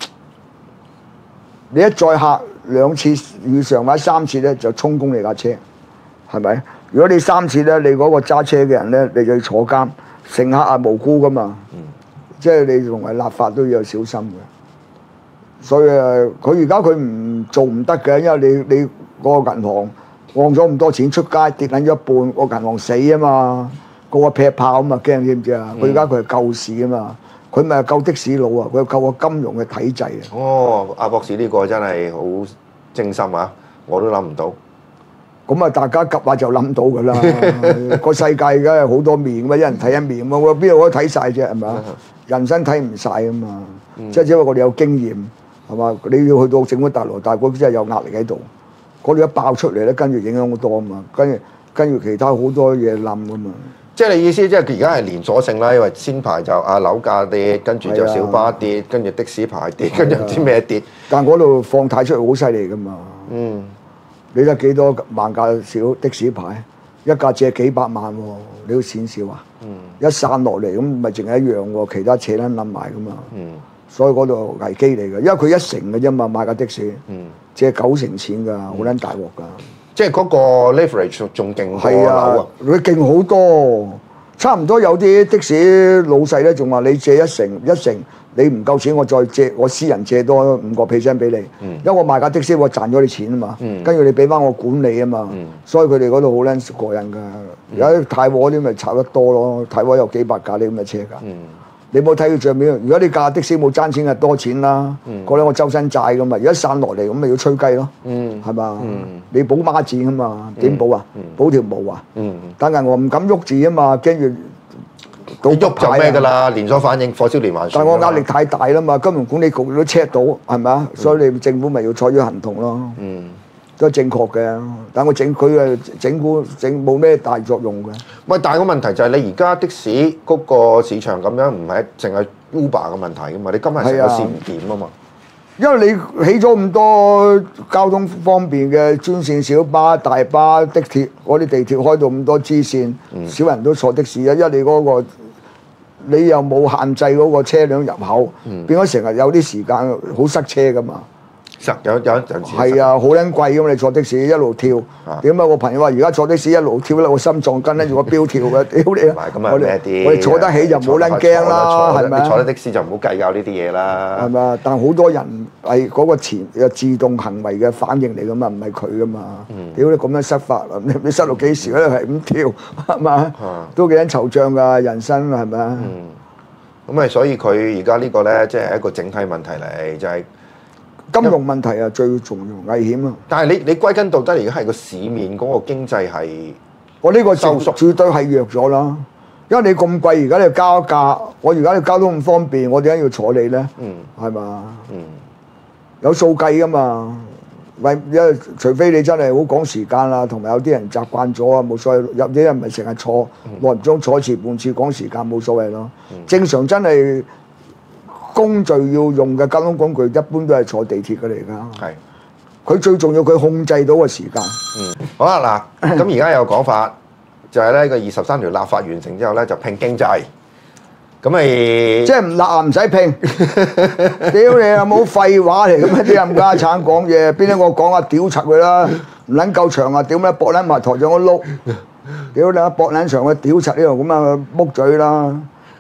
你一載客兩次以上或者三次咧，就充公你架車，係咪？如果你三次咧，你嗰個揸車嘅人咧，你就要坐監，乘客係無辜噶嘛，嗯、即係你同埋立法都要有小心嘅。所以誒，佢而家佢唔做唔得嘅，因為你你嗰個銀行按咗咁多錢出街跌緊一半，個銀行死啊嘛，個個劈炮啊嘛，驚知唔知啊？佢而家佢係救市啊嘛，佢咪係救的士佬啊，佢係救個金融嘅體制啊。 哦，阿博士呢個真係好精心啊！我都諗唔到。 咁啊，大家急下就諗到㗎啦。個世界而家係好多面㗎嘛，一人睇一面喎，我邊度可以睇晒啫？係咪啊？人生睇唔晒啊嘛，嗯、即係因為我哋有經驗。係嘛？你要去到政府大樓，但係嗰真係有壓力喺度。嗰度一爆出嚟咧，跟住影響好多啊嘛。跟住跟住其他好多嘢冧㗎嘛。即係你意思，即係而家係連鎖性啦，因為先排就啊樓價跌，跟住就小巴跌，跟住的士牌跌，跟住唔知咩跌。 但係嗰度放貸出嚟好犀利㗎嘛。 嗯。 你睇幾多萬架小的士牌，一架借幾百萬喎，你都錢少啊？嗯。一散落嚟咁，咪淨係一樣喎，其他扯撚冧埋㗎嘛。嗯。所以嗰度危機嚟嘅，因為佢一成嘅啫嘛，買架的士，嗯、借九成錢㗎，好撚大鑊㗎。 即係嗰個 leverage 仲勁過樓啊！ 佢勁好多，差唔多有啲的士老細咧，仲話你借一成，一成你唔夠錢，我再借我私人借多五個 percent 俾你，嗯、因為我賣架的士我賺咗你錢啊嘛，嗯、跟住你俾翻我管理啊嘛，嗯、所以佢哋嗰度好撚過癮㗎。而家太和啲咪炒得多咯，太和有幾百架呢咁嘅車㗎。嗯你冇睇佢帳面，如果你架的士冇爭錢係多錢啦，嗰兩個周身債噶嘛，而家散落嚟咁咪要吹雞咯，係嘛？你補孖展啊嘛，點補啊？補條毛啊？但係我唔敢喐字啊嘛，驚住到喐就咩㗎啦？連鎖反應，火燒連環船。 但係我壓力太大啦嘛，金融管理局都 check 到係咪啊？所以你政府咪要採取行動咯。都係正確嘅，但係我整佢誒整股整冇咩大作用嘅。 喂，但係個問題就係你而家的士嗰個市場咁樣，唔係淨係 Uber 嘅問題㗎嘛？你今日成個市唔掂啊嘛。 因為你起咗咁多交通方便嘅專線小巴、大巴、的鐵，嗰啲地鐵開到咁多支線，嗯、少人都坐的士啊！因為你嗰、嗰個你又冇限制嗰個車輛入口，嗯、變咗成日有啲時間好塞車㗎嘛。 有有陣時係啊，好撚貴咁你坐的士一路跳，點解我朋友話而家坐的士一路跳咧，我心臟跟跟住個標跳嘅，屌你啊！ 我哋我哋坐得起就冇撚驚啦，係咪？ 你坐得的士就唔好計較呢啲嘢啦。係咪？但好多人係嗰個前有自動行為嘅反應嚟噶嘛，唔係佢噶嘛。屌你咁樣塞法，你塞到幾時咧？係咁跳係嘛？都幾撚惆悵㗎，人生係咪啊？ 咁咪所以佢而家呢個咧，即係一個整體問題嚟，就係。 金融問題啊，最重要危險啊！ 但係你你歸根到底，而家係個市面嗰個經濟係， 我呢個收縮絕對係弱咗啦。因為你咁貴，而家你交價，我而家你交通咁方便，我點解要坐你咧？嗯，係嘛？嗯，有數計噶嘛？為因為除非你真係好趕時間啦，同埋有啲人習慣咗啊，冇所謂。有啲人唔係成日坐，耐唔中坐一次半次趕時間冇所謂咯。嗯、正常真係。工序要用嘅交通工具一般都係坐地鐵嘅嚟㗎。係，佢最重要佢控制到個時間。 嗯，好啦嗱，咁而家有講法就係咧個二十三條立法完成之後咧就拼經濟，咁咪即係唔立啊唔使拼。屌你有冇廢話嚟咁啊啲冚家產講嘢，邊啲我講啊屌柒佢啦，唔撚夠長啊屌咩搏撚埋台上個碌，屌你啊搏撚長啊屌柒呢度咁啊木嘴啦。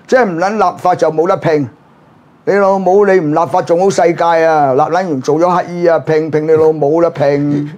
即係唔撚立法就冇得拼。你老母你唔立法仲好世界啊！立撚完做咗乞衣啊，拼拼你老母啦拼！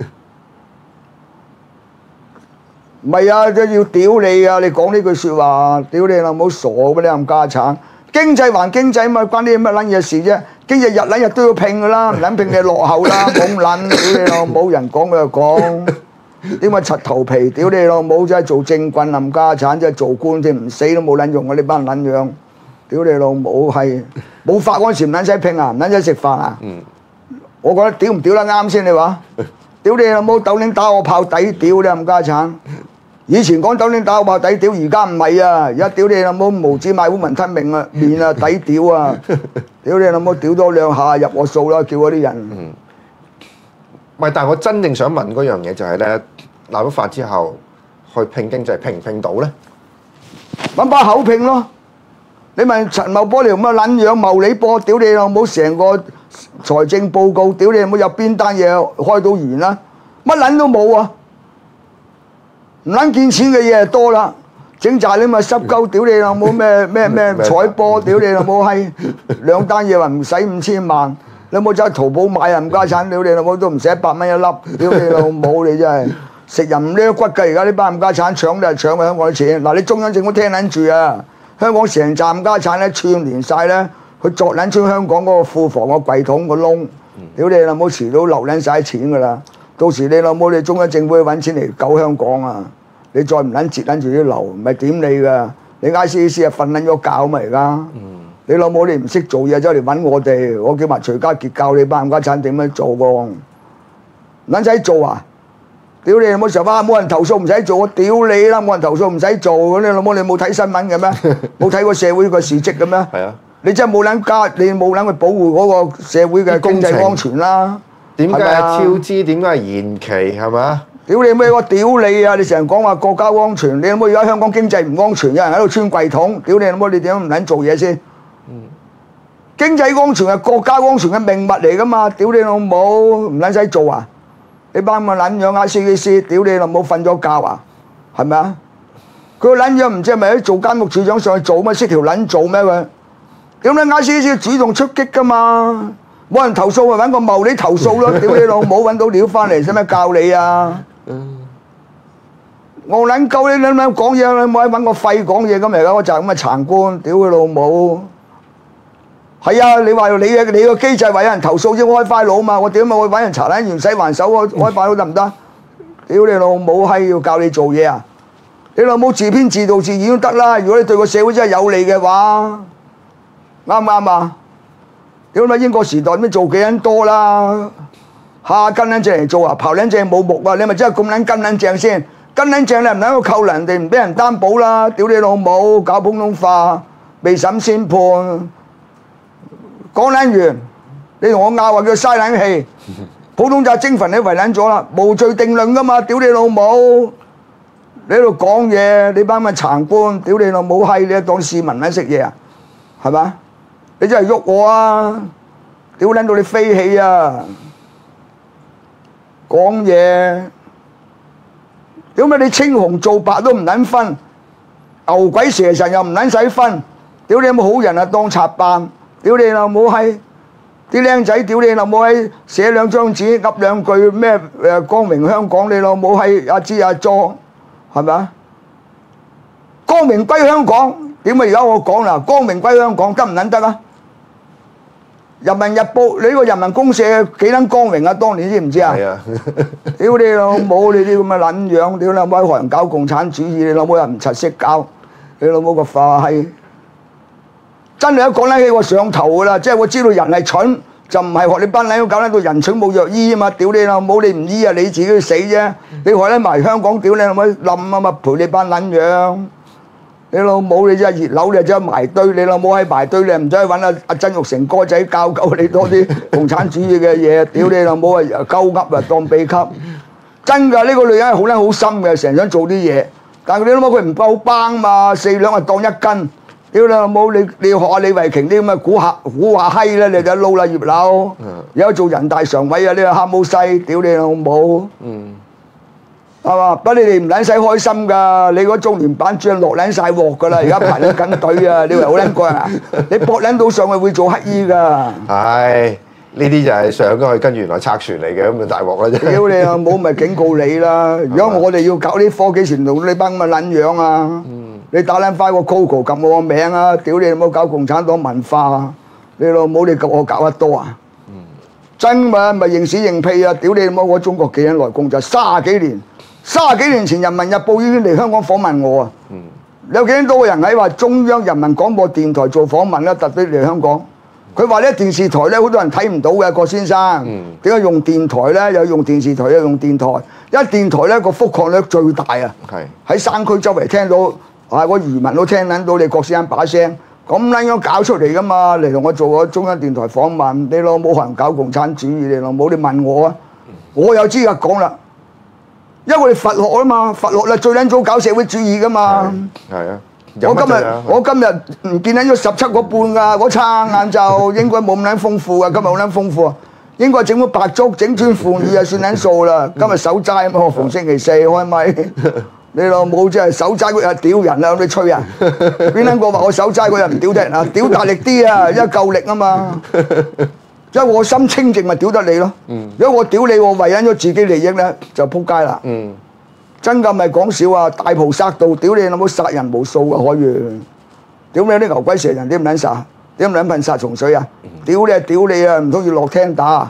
唔係啊，都要屌你啊！你講呢句説話，屌你老母傻嘅你冚家產！經濟還經濟嘛，關啲乜撚嘢事啫？經濟日撚日都要拼㗎啦，唔撚拼你落後啦，冇撚！屌你老母人講佢就講，點解柒頭皮？屌你老母真係做政棍冚家產，真係做官添，唔死都冇撚用啊！呢班撚樣！屌你老母係冇法嗰陣時唔撚使拼啊，唔撚使食飯啊！嗯、我覺得屌唔屌得啱先你話？屌你老母豆領打我炮抵屌你冚家產！以前講豆領打我炮抵屌，而家唔係啊！而家屌你老母無紙買碗雲吞麵啊麵啊抵屌啊！屌你老母屌多兩下入我數啦，叫嗰啲人。嗯。 唔係，但係我真正想問嗰樣嘢就係咧，立咗法之後去拼經濟，拼唔拼到咧？ 揾把口拼咯！你問陳茂波你咁嘅撚樣茂利波，屌你老母成個財政報告，屌你老母有邊單嘢開到完啦？乜撚都冇啊！唔撚見錢嘅嘢多啦，整扎你咪濕鳩，屌你老母咩咩咩彩波，屌你老母閪兩單嘢話唔使五千萬，你冇走去淘寶買啊唔家產，屌你老母都唔使一百蚊一粒，屌你老母你真係食人唔孭骨㗎，而家呢班唔家產搶都係搶香港啲錢，嗱你中央政府聽撚住啊！香港成站家產咧串連晒咧，佢作撚出香港嗰個庫房個櫃桶個窿，屌你老母遲早流撚晒錢㗎啦！到時你老母你中央政府去揾錢嚟救香港啊！你再唔撚截撚住啲流，唔係點你㗎？你 I C A C 啊瞓撚咗覺嘛而家？你老母你唔識做嘢走嚟揾我哋，我叫埋徐家傑教你班家產點樣做喎？撚使做啊！屌你老母！成日話冇人投訴唔使做，我屌你啦！冇人投訴唔使做，你老母你冇睇新聞嘅咩？冇睇過社會個事蹟嘅咩？係啊！你真係冇撚加，你冇撚去保護嗰個社會嘅經濟安全啦？ 點解係超支？點解係延期？係咪？ 屌你咩？我屌你啊！你成日講話國家安全，你老母而家香港經濟唔安全，有人喺度穿櫃桶，屌你老母！你點解唔撚做嘢先？嗯、經濟安全係國家安全嘅命脈嚟㗎嘛？屌你老母，唔撚使做啊！你班咁嘅撚樣啊 C A C， 屌你老母瞓咗覺啊？係咪啊？佢個撚樣唔知係咪喺做監獄處長上去做咩？識條撚做咩佢？點解 I C A C 主動出擊㗎嘛？冇人投訴咪揾個茂利投訴咯！屌你老母揾到料翻嚟，使咩教你啊？我撚鳩你撚撚講嘢，你冇喺揾個廢講嘢咁嚟㗎，我就係咁嘅殘官，屌佢老母！係啊，你話你嘅你個機制話有人投訴先開快佬嘛？我點解我揾人查撚完洗還手開開快佬得唔得？屌你老母閪要教你做嘢啊！你老母自編自導自演都得啦。如果你對個社會真係有利嘅話，啱唔啱啊？屌你英國時代咩做幾撚多啦？下跟撚正嚟做啊，刨撚正冇木啊！你咪真係咁撚跟撚正先，跟撚正你唔撚去扣人哋，唔俾人擔保啦！屌你老母，搞普通法，未審先判。講撚完，你同我拗話叫嘥撚氣，普通法徵罰你為撚咗啦，無罪定論噶嘛，屌你老母！你喺度講嘢，你班咁嘅殘官，屌你老母閪，你當市民撚食嘢啊？係嘛？你真係喐我啊！屌撚到你飛起啊！講嘢，屌咩你青紅皂白都唔撚分，牛鬼蛇神又唔撚使分，屌你有冇好人啊當賊辦？屌你老母閪！啲僆仔屌你老母閪，寫兩張紙噏兩句咩誒光榮香港，你老母閪阿支阿裝係咪啊？光明歸香港，點解而家我講啦？光明歸香港得唔撚得啊？人民日報你呢個人民公社幾撚光榮啊？當年知唔知啊？係啊！屌你老母你啲咁嘅撚樣，屌你老母喺學人搞共產主義，你老母又唔柒識搞，你老母個化閪！真係一講撚起我上頭㗎啦，即係我知道人係蠢，就唔係學你班撚搞撚到人蠢冇藥醫啊嘛！屌你老母你唔醫啊，你自己去死啫！你害得埋香港，屌你老母冧啊嘛，陪你班撚樣！你老母你真係熱樓，你真係埋堆，你老母喺埋堆，你唔使揾阿阿曾鈺成哥仔教夠你多啲共產主義嘅嘢，屌你老母啊鳩噏啊當秘笈！真㗎，呢個女人係好撚好心嘅，成日想做啲嘢，但係你老母佢唔夠班嘛，四兩啊當一斤。屌你老母！你你要學下李慧瓊啲咁嘅古惑古惑閪啦，你就撈啦葉劉，有做人大常委啊！呢個黑毛西，屌你老母！嗯， 係嘛？不過你哋唔撚使開心㗎，你嗰中聯辦主任落撚晒鑊㗎啦，而家排緊緊隊啊！你以為好撚過啊？你搏撚到上去會做乞衣㗎。 係呢啲就係上咗去，跟住原來拆船嚟嘅，咁就大鑊啦啫。 屌你啊！冇咪警告你啦！如果我哋要搞啲科技傳統，你班咁嘅撚樣啊！你打撚翻個 Coco 撳我個名啊！屌你冇搞共產黨文化啊！你老母你我搞得多啊！真嘛咪認屎認屁啊！屌你冇我中國幾人來共就卅幾年，卅幾年前《人民日報》已經嚟香港訪問我啊！嗯、有幾多個人喺話中央人民廣播電台做訪問啦，特別嚟香港。佢話咧電視台咧好多人睇唔到嘅，郭先生點解、嗯、用電台咧？有用電視台，有用電台。因為電台咧個覆蓋率最大啊！喺是山區周圍聽到啊，個漁民都聽撚到你郭先生把聲。咁撚樣搞出嚟噶嘛？嚟同我做個中央電台訪問，你老母可能搞共產主義，你老母你問我啊，我有資格講啦，因為我哋佛學啊嘛，佛學咧最撚早搞社會主義噶嘛。係啊，我今日我今日唔見撚咗十七個半㗎，嗰餐晏晝應該冇咁撚豐富㗎，今日好撚豐富啊！應該整碗白粥，整磚腐乳啊，算撚數啦。今日守齋啊嘛，逢星期四開咪。你老母真係守齋嗰日屌人啊！你吹啊！邊撚個話我守齋嗰日唔屌得人啊？屌大力啲啊！因為夠力啊嘛！因為我心清淨咪屌得你咯。如果我屌你，我為緊咗自己利益咧，就撲街啦。真㗎咪講笑啊！大菩薩道屌你老母殺人無數啊！可以屌你啲牛鬼蛇人點撚殺？點撚噴殺蟲水啊？屌你啊！屌你啊！唔通要落廳打啊？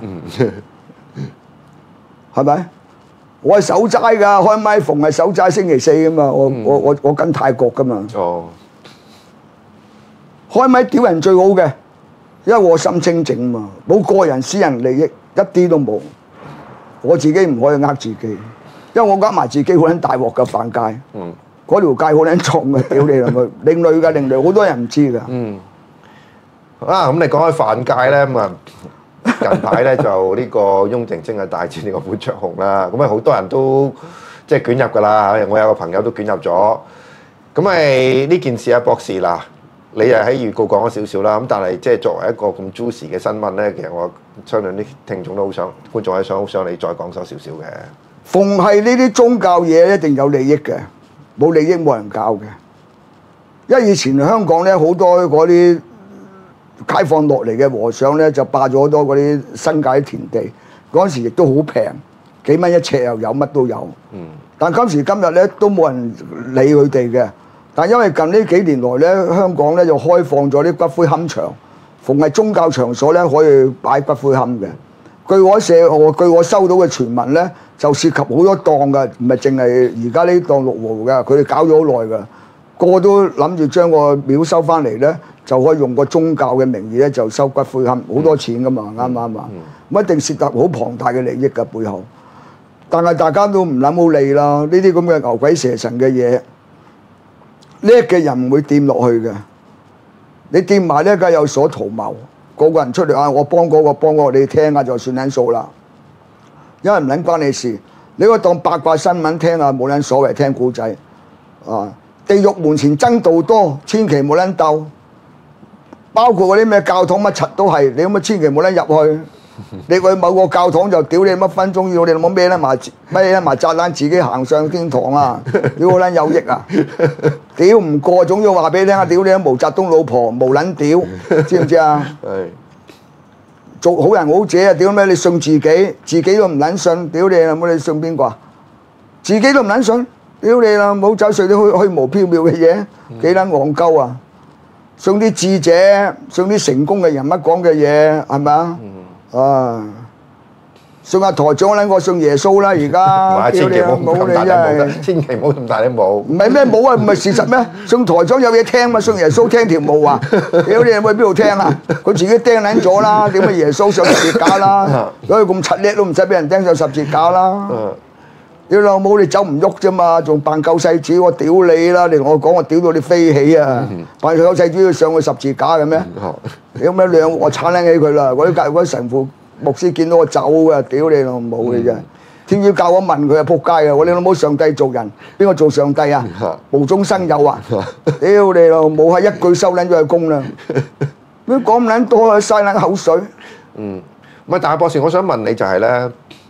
係咪？我係守齋㗎，開咪逢係守齋星期四㗎嘛，我、嗯、我我我跟泰國㗎嘛。哦。開咪屌人最好嘅，因為我心清淨嘛，冇個人私人利益，一啲都冇。我自己唔可以呃自己，因為我呃埋自己好撚大鑊嘅犯戒。嗯。嗰條界好撚重嘅，屌你啦佢，另類嘅另類，好多人唔知㗎。嗯。 啊，咁你講開犯戒咧咁啊。近排咧就呢個翁靜晶嘅大戰呢個潘焯鴻啦，咁啊好多人都即係捲入㗎啦。我有個朋友都捲入咗。咁係呢件事啊，博士嗱，你又喺預告講咗少少啦。咁但係即係作為一個咁 juicy 嘅新聞咧，其實我相信啲聽眾都好想，觀眾係想好想你再講多少少嘅。 逢係呢啲宗教嘢一定有利益嘅，冇利益冇人教嘅。因為以前香港咧好多嗰啲解放落嚟嘅和尚咧就霸咗好多嗰啲新界田地，嗰陣時亦都好平，幾蚊一尺又有，乜都有。嗯。但今時今日咧都冇人理佢哋嘅。但因為近呢幾年來咧，香港咧就開放咗啲骨灰龕場，逢係宗教場所咧可以擺骨灰龕嘅。據我社我據我收到嘅傳聞咧，就涉及好多檔㗎，唔係淨係而家呢檔六和㗎，佢哋搞咗好耐㗎，個個都諗住將個廟收翻嚟咧。就可以用個宗教嘅名義咧，就收骨灰龕，好多錢噶嘛，啱唔啱啊？咁一定涉及好龐大嘅利益㗎背後。但係大家都唔諗好利啦，呢啲咁嘅牛鬼蛇神嘅嘢，叻嘅人唔會掂落去嘅。你掂埋咧，梗係有所圖謀。個個人出嚟啊，我幫嗰個幫嗰個，你聽下就算撚數啦。因為唔撚關你事，你可以當八卦新聞聽下，冇撚所謂聽古仔啊！地獄門前爭道多，千祈冇撚鬥。包括嗰啲咩教堂乜柒都係，你咁啊千祈冇得入去。你去某個教堂就屌你乜分鐘要你冇咩咧埋咩咧埋炸彈自己行上天堂啊！屌好撚有益啊！屌唔過總要話俾你聽啊！屌你毛澤東老婆無撚屌，知唔知啊？係做好人好姐啊！屌咩你信自己，自己都唔撚信，屌你啦！冇你信邊個啊？自己都唔撚信，屌你啦！冇走碎啲虛虛無縹緲嘅嘢，幾撚戇鳩啊！送啲智者，送啲成功嘅人物講嘅嘢，係咪啊？嗯、啊！送阿台長撚我送耶穌啦，而家千祈唔好咁大頂帽，千祈唔好咁大頂帽。唔係咩帽啊？唔係事實咩？送台長有嘢聽嘛？送耶穌聽條毛啊！屌你去邊度聽啊？佢自己釘撚咗啦，點解耶穌上十字架啦？所以咁柒叻都唔使俾人釘上十字架啦。屌老母你走唔喐啫嘛，仲扮救世主，我屌你啦！你同我講我屌到你飛起啊！扮救世主要上去十字架嘅咩？屌咩兩我鏟撚起佢啦！嗰啲隔嗰啲神父牧師見到我走嘅，屌你老母嘅啫！天主教我問佢啊，仆街啊！我你老母上帝做人，邊個做上帝啊？無中生有啊！屌你老母係一句收撚咗佢工啦！咩講咁撚多啊？嘥撚口水。 嗯，唔係，但係博士，我想問你就係咧。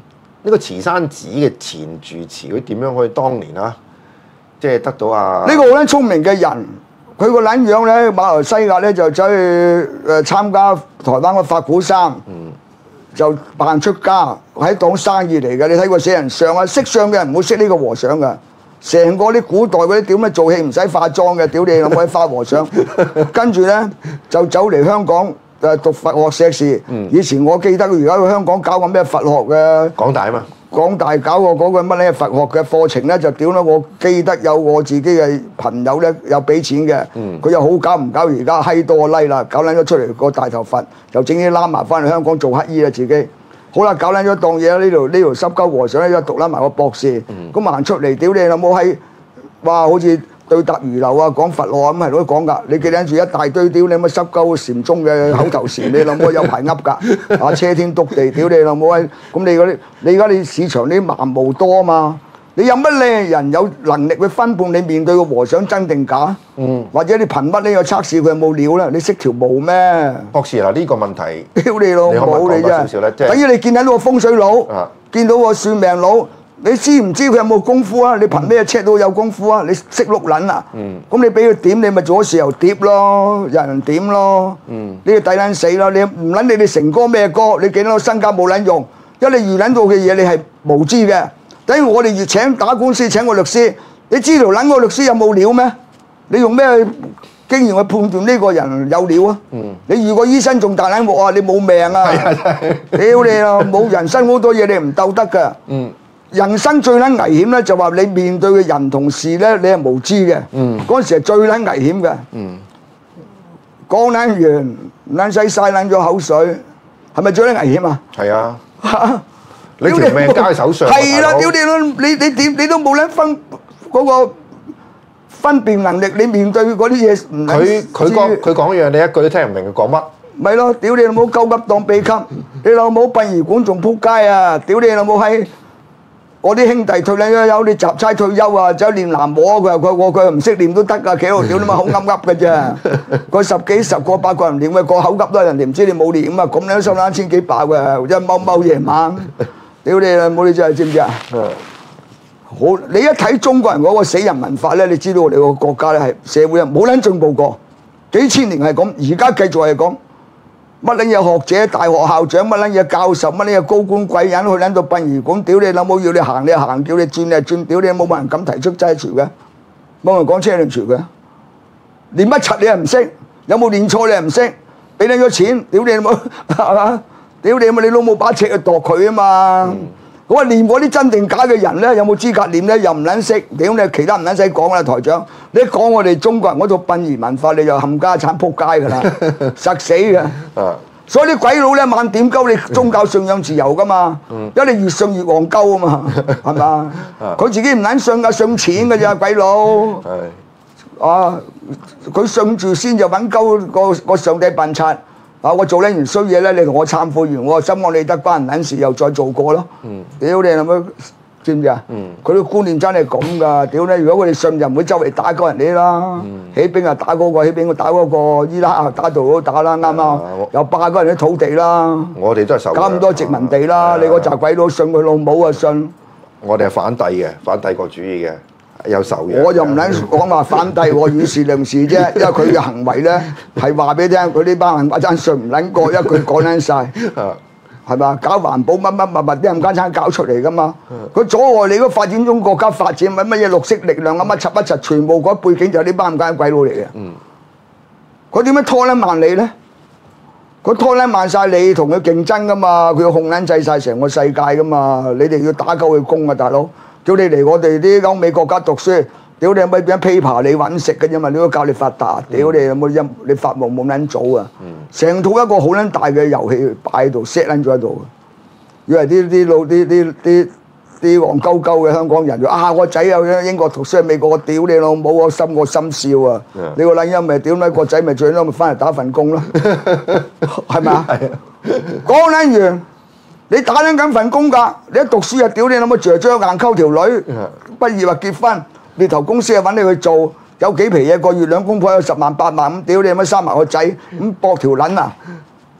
呢個慈山寺嘅前住持，佢點樣可以當年啊，即係得到啊？ 呢個好撚聰明嘅人，佢個撚樣咧，馬來西亞咧就走去誒參加台灣嘅法鼓山，嗯、就扮出家，喺當生意嚟嘅。你睇過死人相啊？識相嘅人唔會識呢個和尚㗎。成個啲古代嗰啲點樣做戲唔使化妝嘅，屌你老母閪花和尚，跟住咧就走嚟香港誒讀佛學碩士。嗯、以前我記得而家去香港搞個咩佛學嘅， 港大啊嘛， 港大搞個嗰個乜咧佛學嘅課程咧就屌啦！我記得有我自己嘅朋友咧有俾錢嘅，佢、嗯、又好搞唔搞而家閪多個 like 啦，搞撚咗出嚟個大頭佛，就整啲喇嘛翻嚟香港做乞衣啦自己。好啦，搞撚咗檔嘢啦！呢度呢條濕鳩和尚咧，一讀撚埋個博士，咁行、嗯、出嚟，屌你老母閪！哇，好似對答如流啊，講佛學咁係都講㗎。你記得住一大堆屌你乜濕鳩禪宗嘅口頭禪，你老母有排噏㗎。啊，車天篤地，屌你老母閪！咁你嗰啲，你而家你市場啲盲毛多啊嘛？你有乜靚人有能力去分判你面對個和尚真定假？嗯，或者你憑乜呢個測試佢有冇料咧？你識條毛咩？ 博士嗱，呢個問題， 屌你老母你啫！等於你見到個風水佬，啊、見到個算命佬，你知唔知佢有冇功夫啊？你憑咩 check 到有功夫啊？你識碌撚啊？嗯，咁你俾佢點，你咪做咗豉油碟咯，有人點咯。嗯，呢個抵撚死啦！你唔撚你哋成哥咩歌？你幾多身家冇撚用？因為你預撚到嘅嘢你係無知嘅。等於我哋越請打官司請個律師，你知條撚個律師有冇料咩？你用咩經驗去判斷呢個人有料啊？嗯、你如果醫生仲大撚鑊啊，你冇命啊！屌你啊！冇人生好多嘢你唔鬥得㗎。嗯、人生最撚危險咧，就話你面對嘅人同事咧，你係無知嘅。嗰陣、嗯、時係最撚危險嘅。嗯、講撚完，撚使嘥撚咗口水，係咪最撚危險啊？係啊。 你條命交喺手上， 係啦！屌你咯，你你點你都冇撚分嗰個分辨能力，你面對嗰啲嘢唔佢佢講佢講嘢，你一句都聽唔明佢講乜。 咪咯！屌你老母鳩噏當秘笈，你老母殯儀館仲撲街啊！屌你老母閪！我啲兄弟退撚咗休，啲雜差退休啊，走去練喃嘸，佢佢我佢唔識練都得㗎，企喺度屌你媽口噏噏嘅啫。佢十幾十個八個人練，佢個口噏都係人哋唔知你冇練啊嘛，咁你都收攬千幾百嘅，一踎踎夜晚。屌你啦！冇你真係知唔知啊？好，你一睇中國人嗰個死人文化咧，你知道我哋個國家咧係社會啊冇撚進步過，幾千年係咁，而家繼續係咁。乜撚嘢學者、大學校長、乜撚嘢教授、乜撚嘢高官貴人去撚到殯儀館，屌你老母要你行你行，叫你轉你轉，屌你冇冇人敢提出齋傳嘅，冇人講車輪傳嘅，練乜柒你又唔識，有冇練錯你又唔識，俾撚咗錢，屌你老母係嘛？屌你咪你老母把尺去度佢啊嘛！我話練嗰啲真定假嘅人咧，有冇資格練咧？又唔撚識，屌你其他唔撚使講啦，台長！你一講我哋中國人嗰套殯儀文化，你就冚家產撲街噶啦，實死嘅。所以啲鬼佬咧猛點鳩你宗教信仰自由噶嘛，因為你越信越戇鳩啊嘛，係嘛？佢自己唔撚信噶，信錢噶咋鬼佬？啊！佢信住先就揾鳩個個上帝笨賊。啊！我做呢完衰嘢咧，你同我懺悔完，我心安理得，關人撚事，又再做過咯。屌你係咪？知唔知啊？佢啲觀念真係咁㗎。屌你！如果佢哋信就唔會周圍打過人哋啦。起兵啊打嗰個，起兵我打嗰個，伊拉克打到都打啦，啱啱？又霸過人啲土地啦。 我哋都係受。 搞咁多殖民地啦！你個雜鬼佬信佢老母啊信。 我哋係反帝嘅，反帝國主義嘅。有仇嘅， 我又唔撚講話反帝喎，與事論事啫。因為佢嘅行為咧係話俾你聽，佢呢班人把爭信唔撚過，一句講撚晒，係嘛？搞環保乜乜物物啲冚家產搞出嚟噶嘛？佢阻礙你嗰發展中國家發展，乜乜嘢綠色力量啊乜柒乜柒，全部嗰背景就係呢班冚家鬼佬嚟嘅。佢點樣拖撚慢你咧？佢拖撚慢晒你，同佢競爭噶嘛？佢要控撚制晒成個世界噶嘛？你哋要打鳩佢工啊，大佬！叫你嚟我哋啲歐美國家讀書，屌你有冇變 paper 你揾食嘅啫嘛？你都教你發達，屌你有冇一你發夢冇撚早啊！成套一個好撚大嘅遊戲擺喺度 set 撚咗喺度，以為啲啲老啲啲啲啲黃鳩鳩嘅香港人就啊我仔又喺英國讀書，美國我屌你老母我心我心笑啊！你個撚音咪屌你個仔咪最嬲咪翻嚟打份工咯，係咪啊？講撚完。你打緊緊份工㗎，你一讀書就屌你老母嚼嚼硬溝條女，畢業話結婚，獵頭公司又揾你去做，有幾皮嘢個月兩公婆有十萬八萬咁，屌你老母生埋個仔咁搏條撚啊！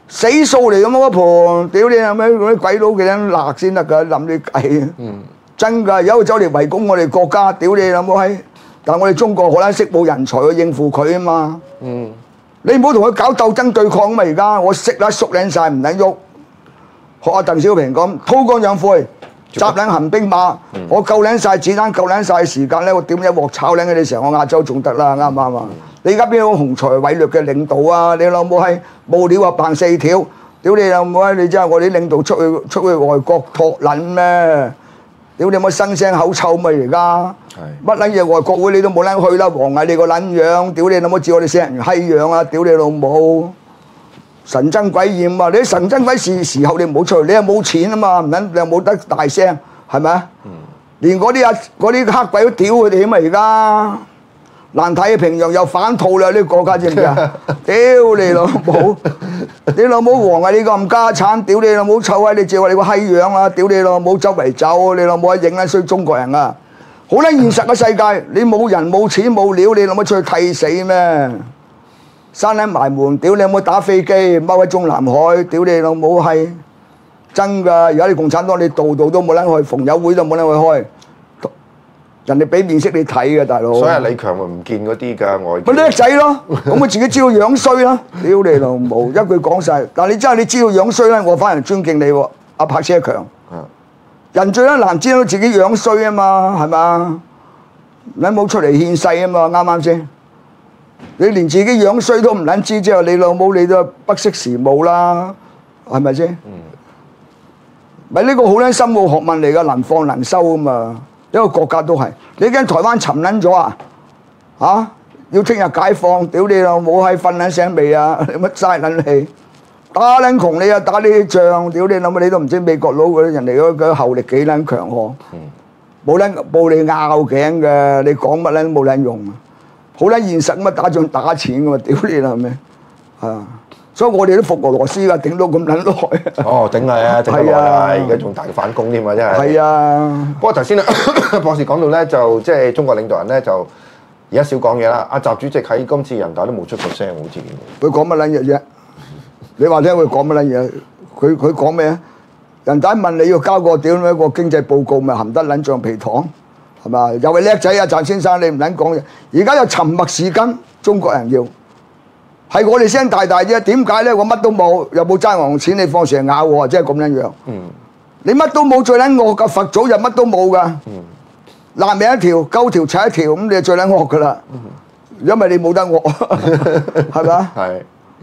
死數嚟咁嗰盤，屌你係咪嗰啲鬼佬嘅人辣先得㗎，諗你計。嗯。真㗎，有走嚟圍攻我哋國家，屌你老母閪！但係我哋中國好撚識冇人才去應付佢啊嘛。嗯。你唔好同佢搞鬥爭對抗啊嘛！而家我識啦，縮撚曬唔撚喐。學阿鄧小平咁，韜光養晦，集撚行兵馬。嗯、我夠撚曬子彈，夠撚曬時間咧，我點一鑊炒撚佢哋成個亞洲仲得啦，啱唔啱啊？嗯、你而家邊有個雄才偉略嘅領導啊？你老母閪冇料啊，扮四條！屌你老母閪！你真係我哋啲領導出去出去外國托撚咩？屌你有冇生聲口臭咪而家？乜撚嘢外國會你都冇撚去啦！王毅你個撚樣！屌你老母，照我哋死人閪樣啊！屌你老母！神憎鬼厭啊！你神憎鬼事時候你唔好出去，你又冇錢啊嘛，唔撚你又冇得大聲，係咪啊？嗯、連嗰啲啊嗰啲黑鬼都屌佢哋啊嘛！而家難睇嘅平壤又反套啦！呢個國家知唔知啊？屌你老母！你老母王毅你個冚家產！屌你老母臭閪！你照我你個閪樣啊！屌你老母周圍走！你老母影撚衰中國人啊！好撚現實嘅世界，你冇人冇錢冇料，你老母出去替死咩？閂撚埋門，屌你有冇打飛機踎喺中南海？屌你老母係真㗎！而家啲共產黨你度度都冇撚去，逢有會都冇撚去開。人哋俾面色你睇嘅大佬。 所以李強咪唔見嗰啲㗎外。 咪叻仔咯，咁佢自己知道樣衰啦。屌你老母，一句講晒。但係你真係你知道樣衰咧，我反而尊敬你喎，阿柏車強。人最撚難知道自己樣衰啊嘛，係嘛？你冇出嚟獻世啊嘛，啱啱先？你連自己樣衰都唔撚知之後，你老母你都不識時務啦，係咪先？咪呢、嗯、個好撚深奧學問嚟㗎，能放能收啊嘛。一個國家都係，你驚台灣沉撚咗啊？嚇、啊！要聽日解放，屌你老母閪瞓撚醒未啊？你乜嘥撚氣？打撚窮你啊！打呢啲仗，屌你老母你都唔知美國佬嗰啲人哋嗰個後力幾撚強悍，冇撚暴你拗頸嘅，你講乜撚都冇撚用啊！好撚現實咁啊！打仗打錢㗎嘛，屌你啦係咪？啊！所以我哋都服俄羅斯㗎，頂到咁撚耐。 哦，頂係啊，頂得耐啊！而家仲大反攻添啊，真係。係啊。不過頭先啊，博士講到咧，就即係中國領導人咧，就而家少講嘢啦。阿習主席喺今次人大都冇出過聲，好似。 佢講乜撚嘢啫？你話聽佢講乜撚嘢？佢佢講咩啊？人大問你要交個屌一個經濟報告，咪含得撚橡皮糖？係嘛？又係叻仔啊，習先生，你唔撚講嘢。而家有沉默是金，中國人要係我哋聲大大啫。點解咧？我乜都冇，又冇爭我錢，你放蛇咬我，即係咁樣樣。嗯。你乜都冇，最撚惡噶，佛祖又乜都冇噶。嗯。爛命一條，鳩條踩一條，咁你就最撚惡噶啦。嗯。因為你冇得惡，係咪啊？係。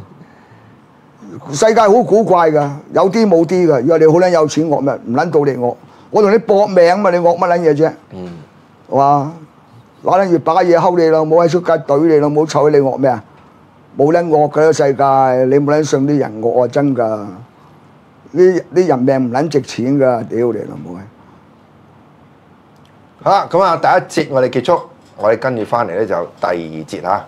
世界好古怪㗎，有啲冇啲㗎。如果你好撚有錢惡咩？唔撚到你惡，我同你搏命嘛，你惡乜撚嘢啫？嗯。哇！攞撚住把嘢睺你咯，冇喺出街懟你咯，冇睬你惡咩啊？冇撚惡㗎世界，你冇撚信啲人惡啊！真㗎，啲啲人命唔撚值錢㗎，屌你老母！ 好啦，咁啊，第一節我哋結束，我哋跟住翻嚟咧就第二節嚇。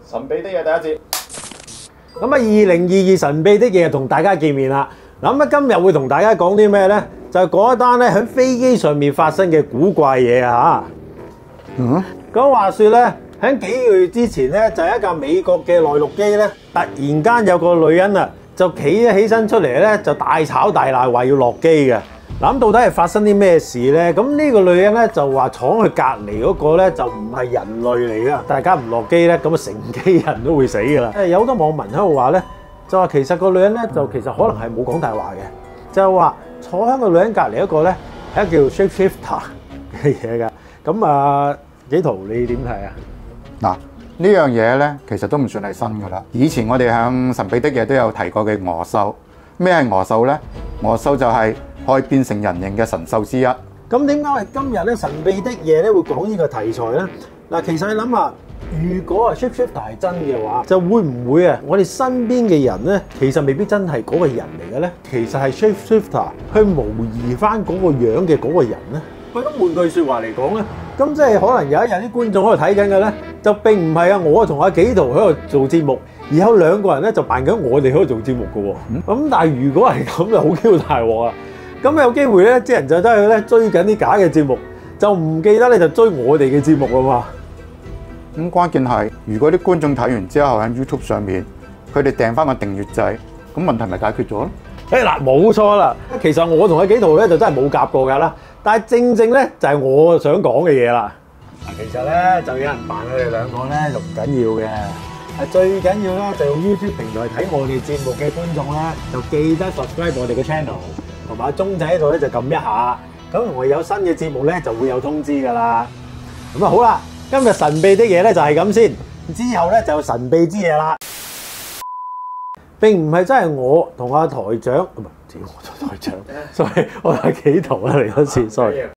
神秘的嘢第一節。 咁啊，二零二二神秘的嘢同大家見面啦。嗱咁啊，今日會同大家講啲咩咧？就係講一單咧喺飛機上面發生嘅古怪嘢啊嚇。嗯。咁話説咧，喺幾個月之前咧，就係一架美國嘅內陸機咧，突然間有個女人啊，就企咗起身出嚟咧，就大吵大鬧，話要落機嘅。嗱咁到底係發生啲咩事咧？咁呢個女人咧就話闖去隔離嗰個咧就唔係人類嚟噶，大家唔落機咧，咁啊成機人都會死噶啦。誒有好多網民喺度話咧，就話其實個女人咧就其實可能係冇講大話嘅，就係話坐喺個女人隔離一個咧係一個叫 shapeshifter 嘅嘢㗎。咁啊幾圖你點睇啊？ 嗱，呢樣嘢咧其實都唔算係新㗎啦。以前我哋喺神秘的嘢都有提過嘅鵝獸。咩係鵝獸咧？鵝獸就係可以變成人形嘅神獸之一。 咁點解我哋今日咧神秘的嘢咧會講呢個題材咧？嗱，其實你諗下，如果啊 shapeshifter 係真嘅話，就會唔會啊我哋身邊嘅人咧，其實未必真係嗰個人嚟嘅咧？其實係 shapeshifter 去模擬翻嗰個樣嘅嗰個人咧？喂，咁換句説話嚟講咧，咁即係可能有一日啲觀眾喺度睇緊嘅咧，就並唔係啊我同阿紀陶喺度做節目。而有兩個人咧就扮緊我哋喺度做節目嘅喎，咁、嗯、但係如果係咁就好 Q 大鑊啊！咁有機會咧，啲人就真係咧追緊啲假嘅節目，就唔記得咧就追我哋嘅節目啊嘛。 咁、嗯、關鍵係，如果啲觀眾睇完之後喺 YouTube 上面，佢哋訂翻個訂閱制，咁問題咪解決咗咯？ 誒嗱，冇錯啦。其實我同阿紀陶咧就真係冇夾過㗎啦，但係正正咧就係我想講嘅嘢啦。嗱，其實咧就有人扮佢哋兩個咧就唔緊要嘅。係最緊要咧，就用 YouTube 平台睇我哋節目嘅觀眾咧，就記得 subscribe 我哋嘅 channel， 同埋鐘仔喺度咧就撳一下，咁我有新嘅節目咧就會有通知噶啦。咁啊好啦，今日神秘的嘢咧就係咁先，之後咧就神秘之嘢啦。並唔係真係我同阿台長，唔係，我同台長，sorry，我係紀陶啦嚟嗰次 ，sorry。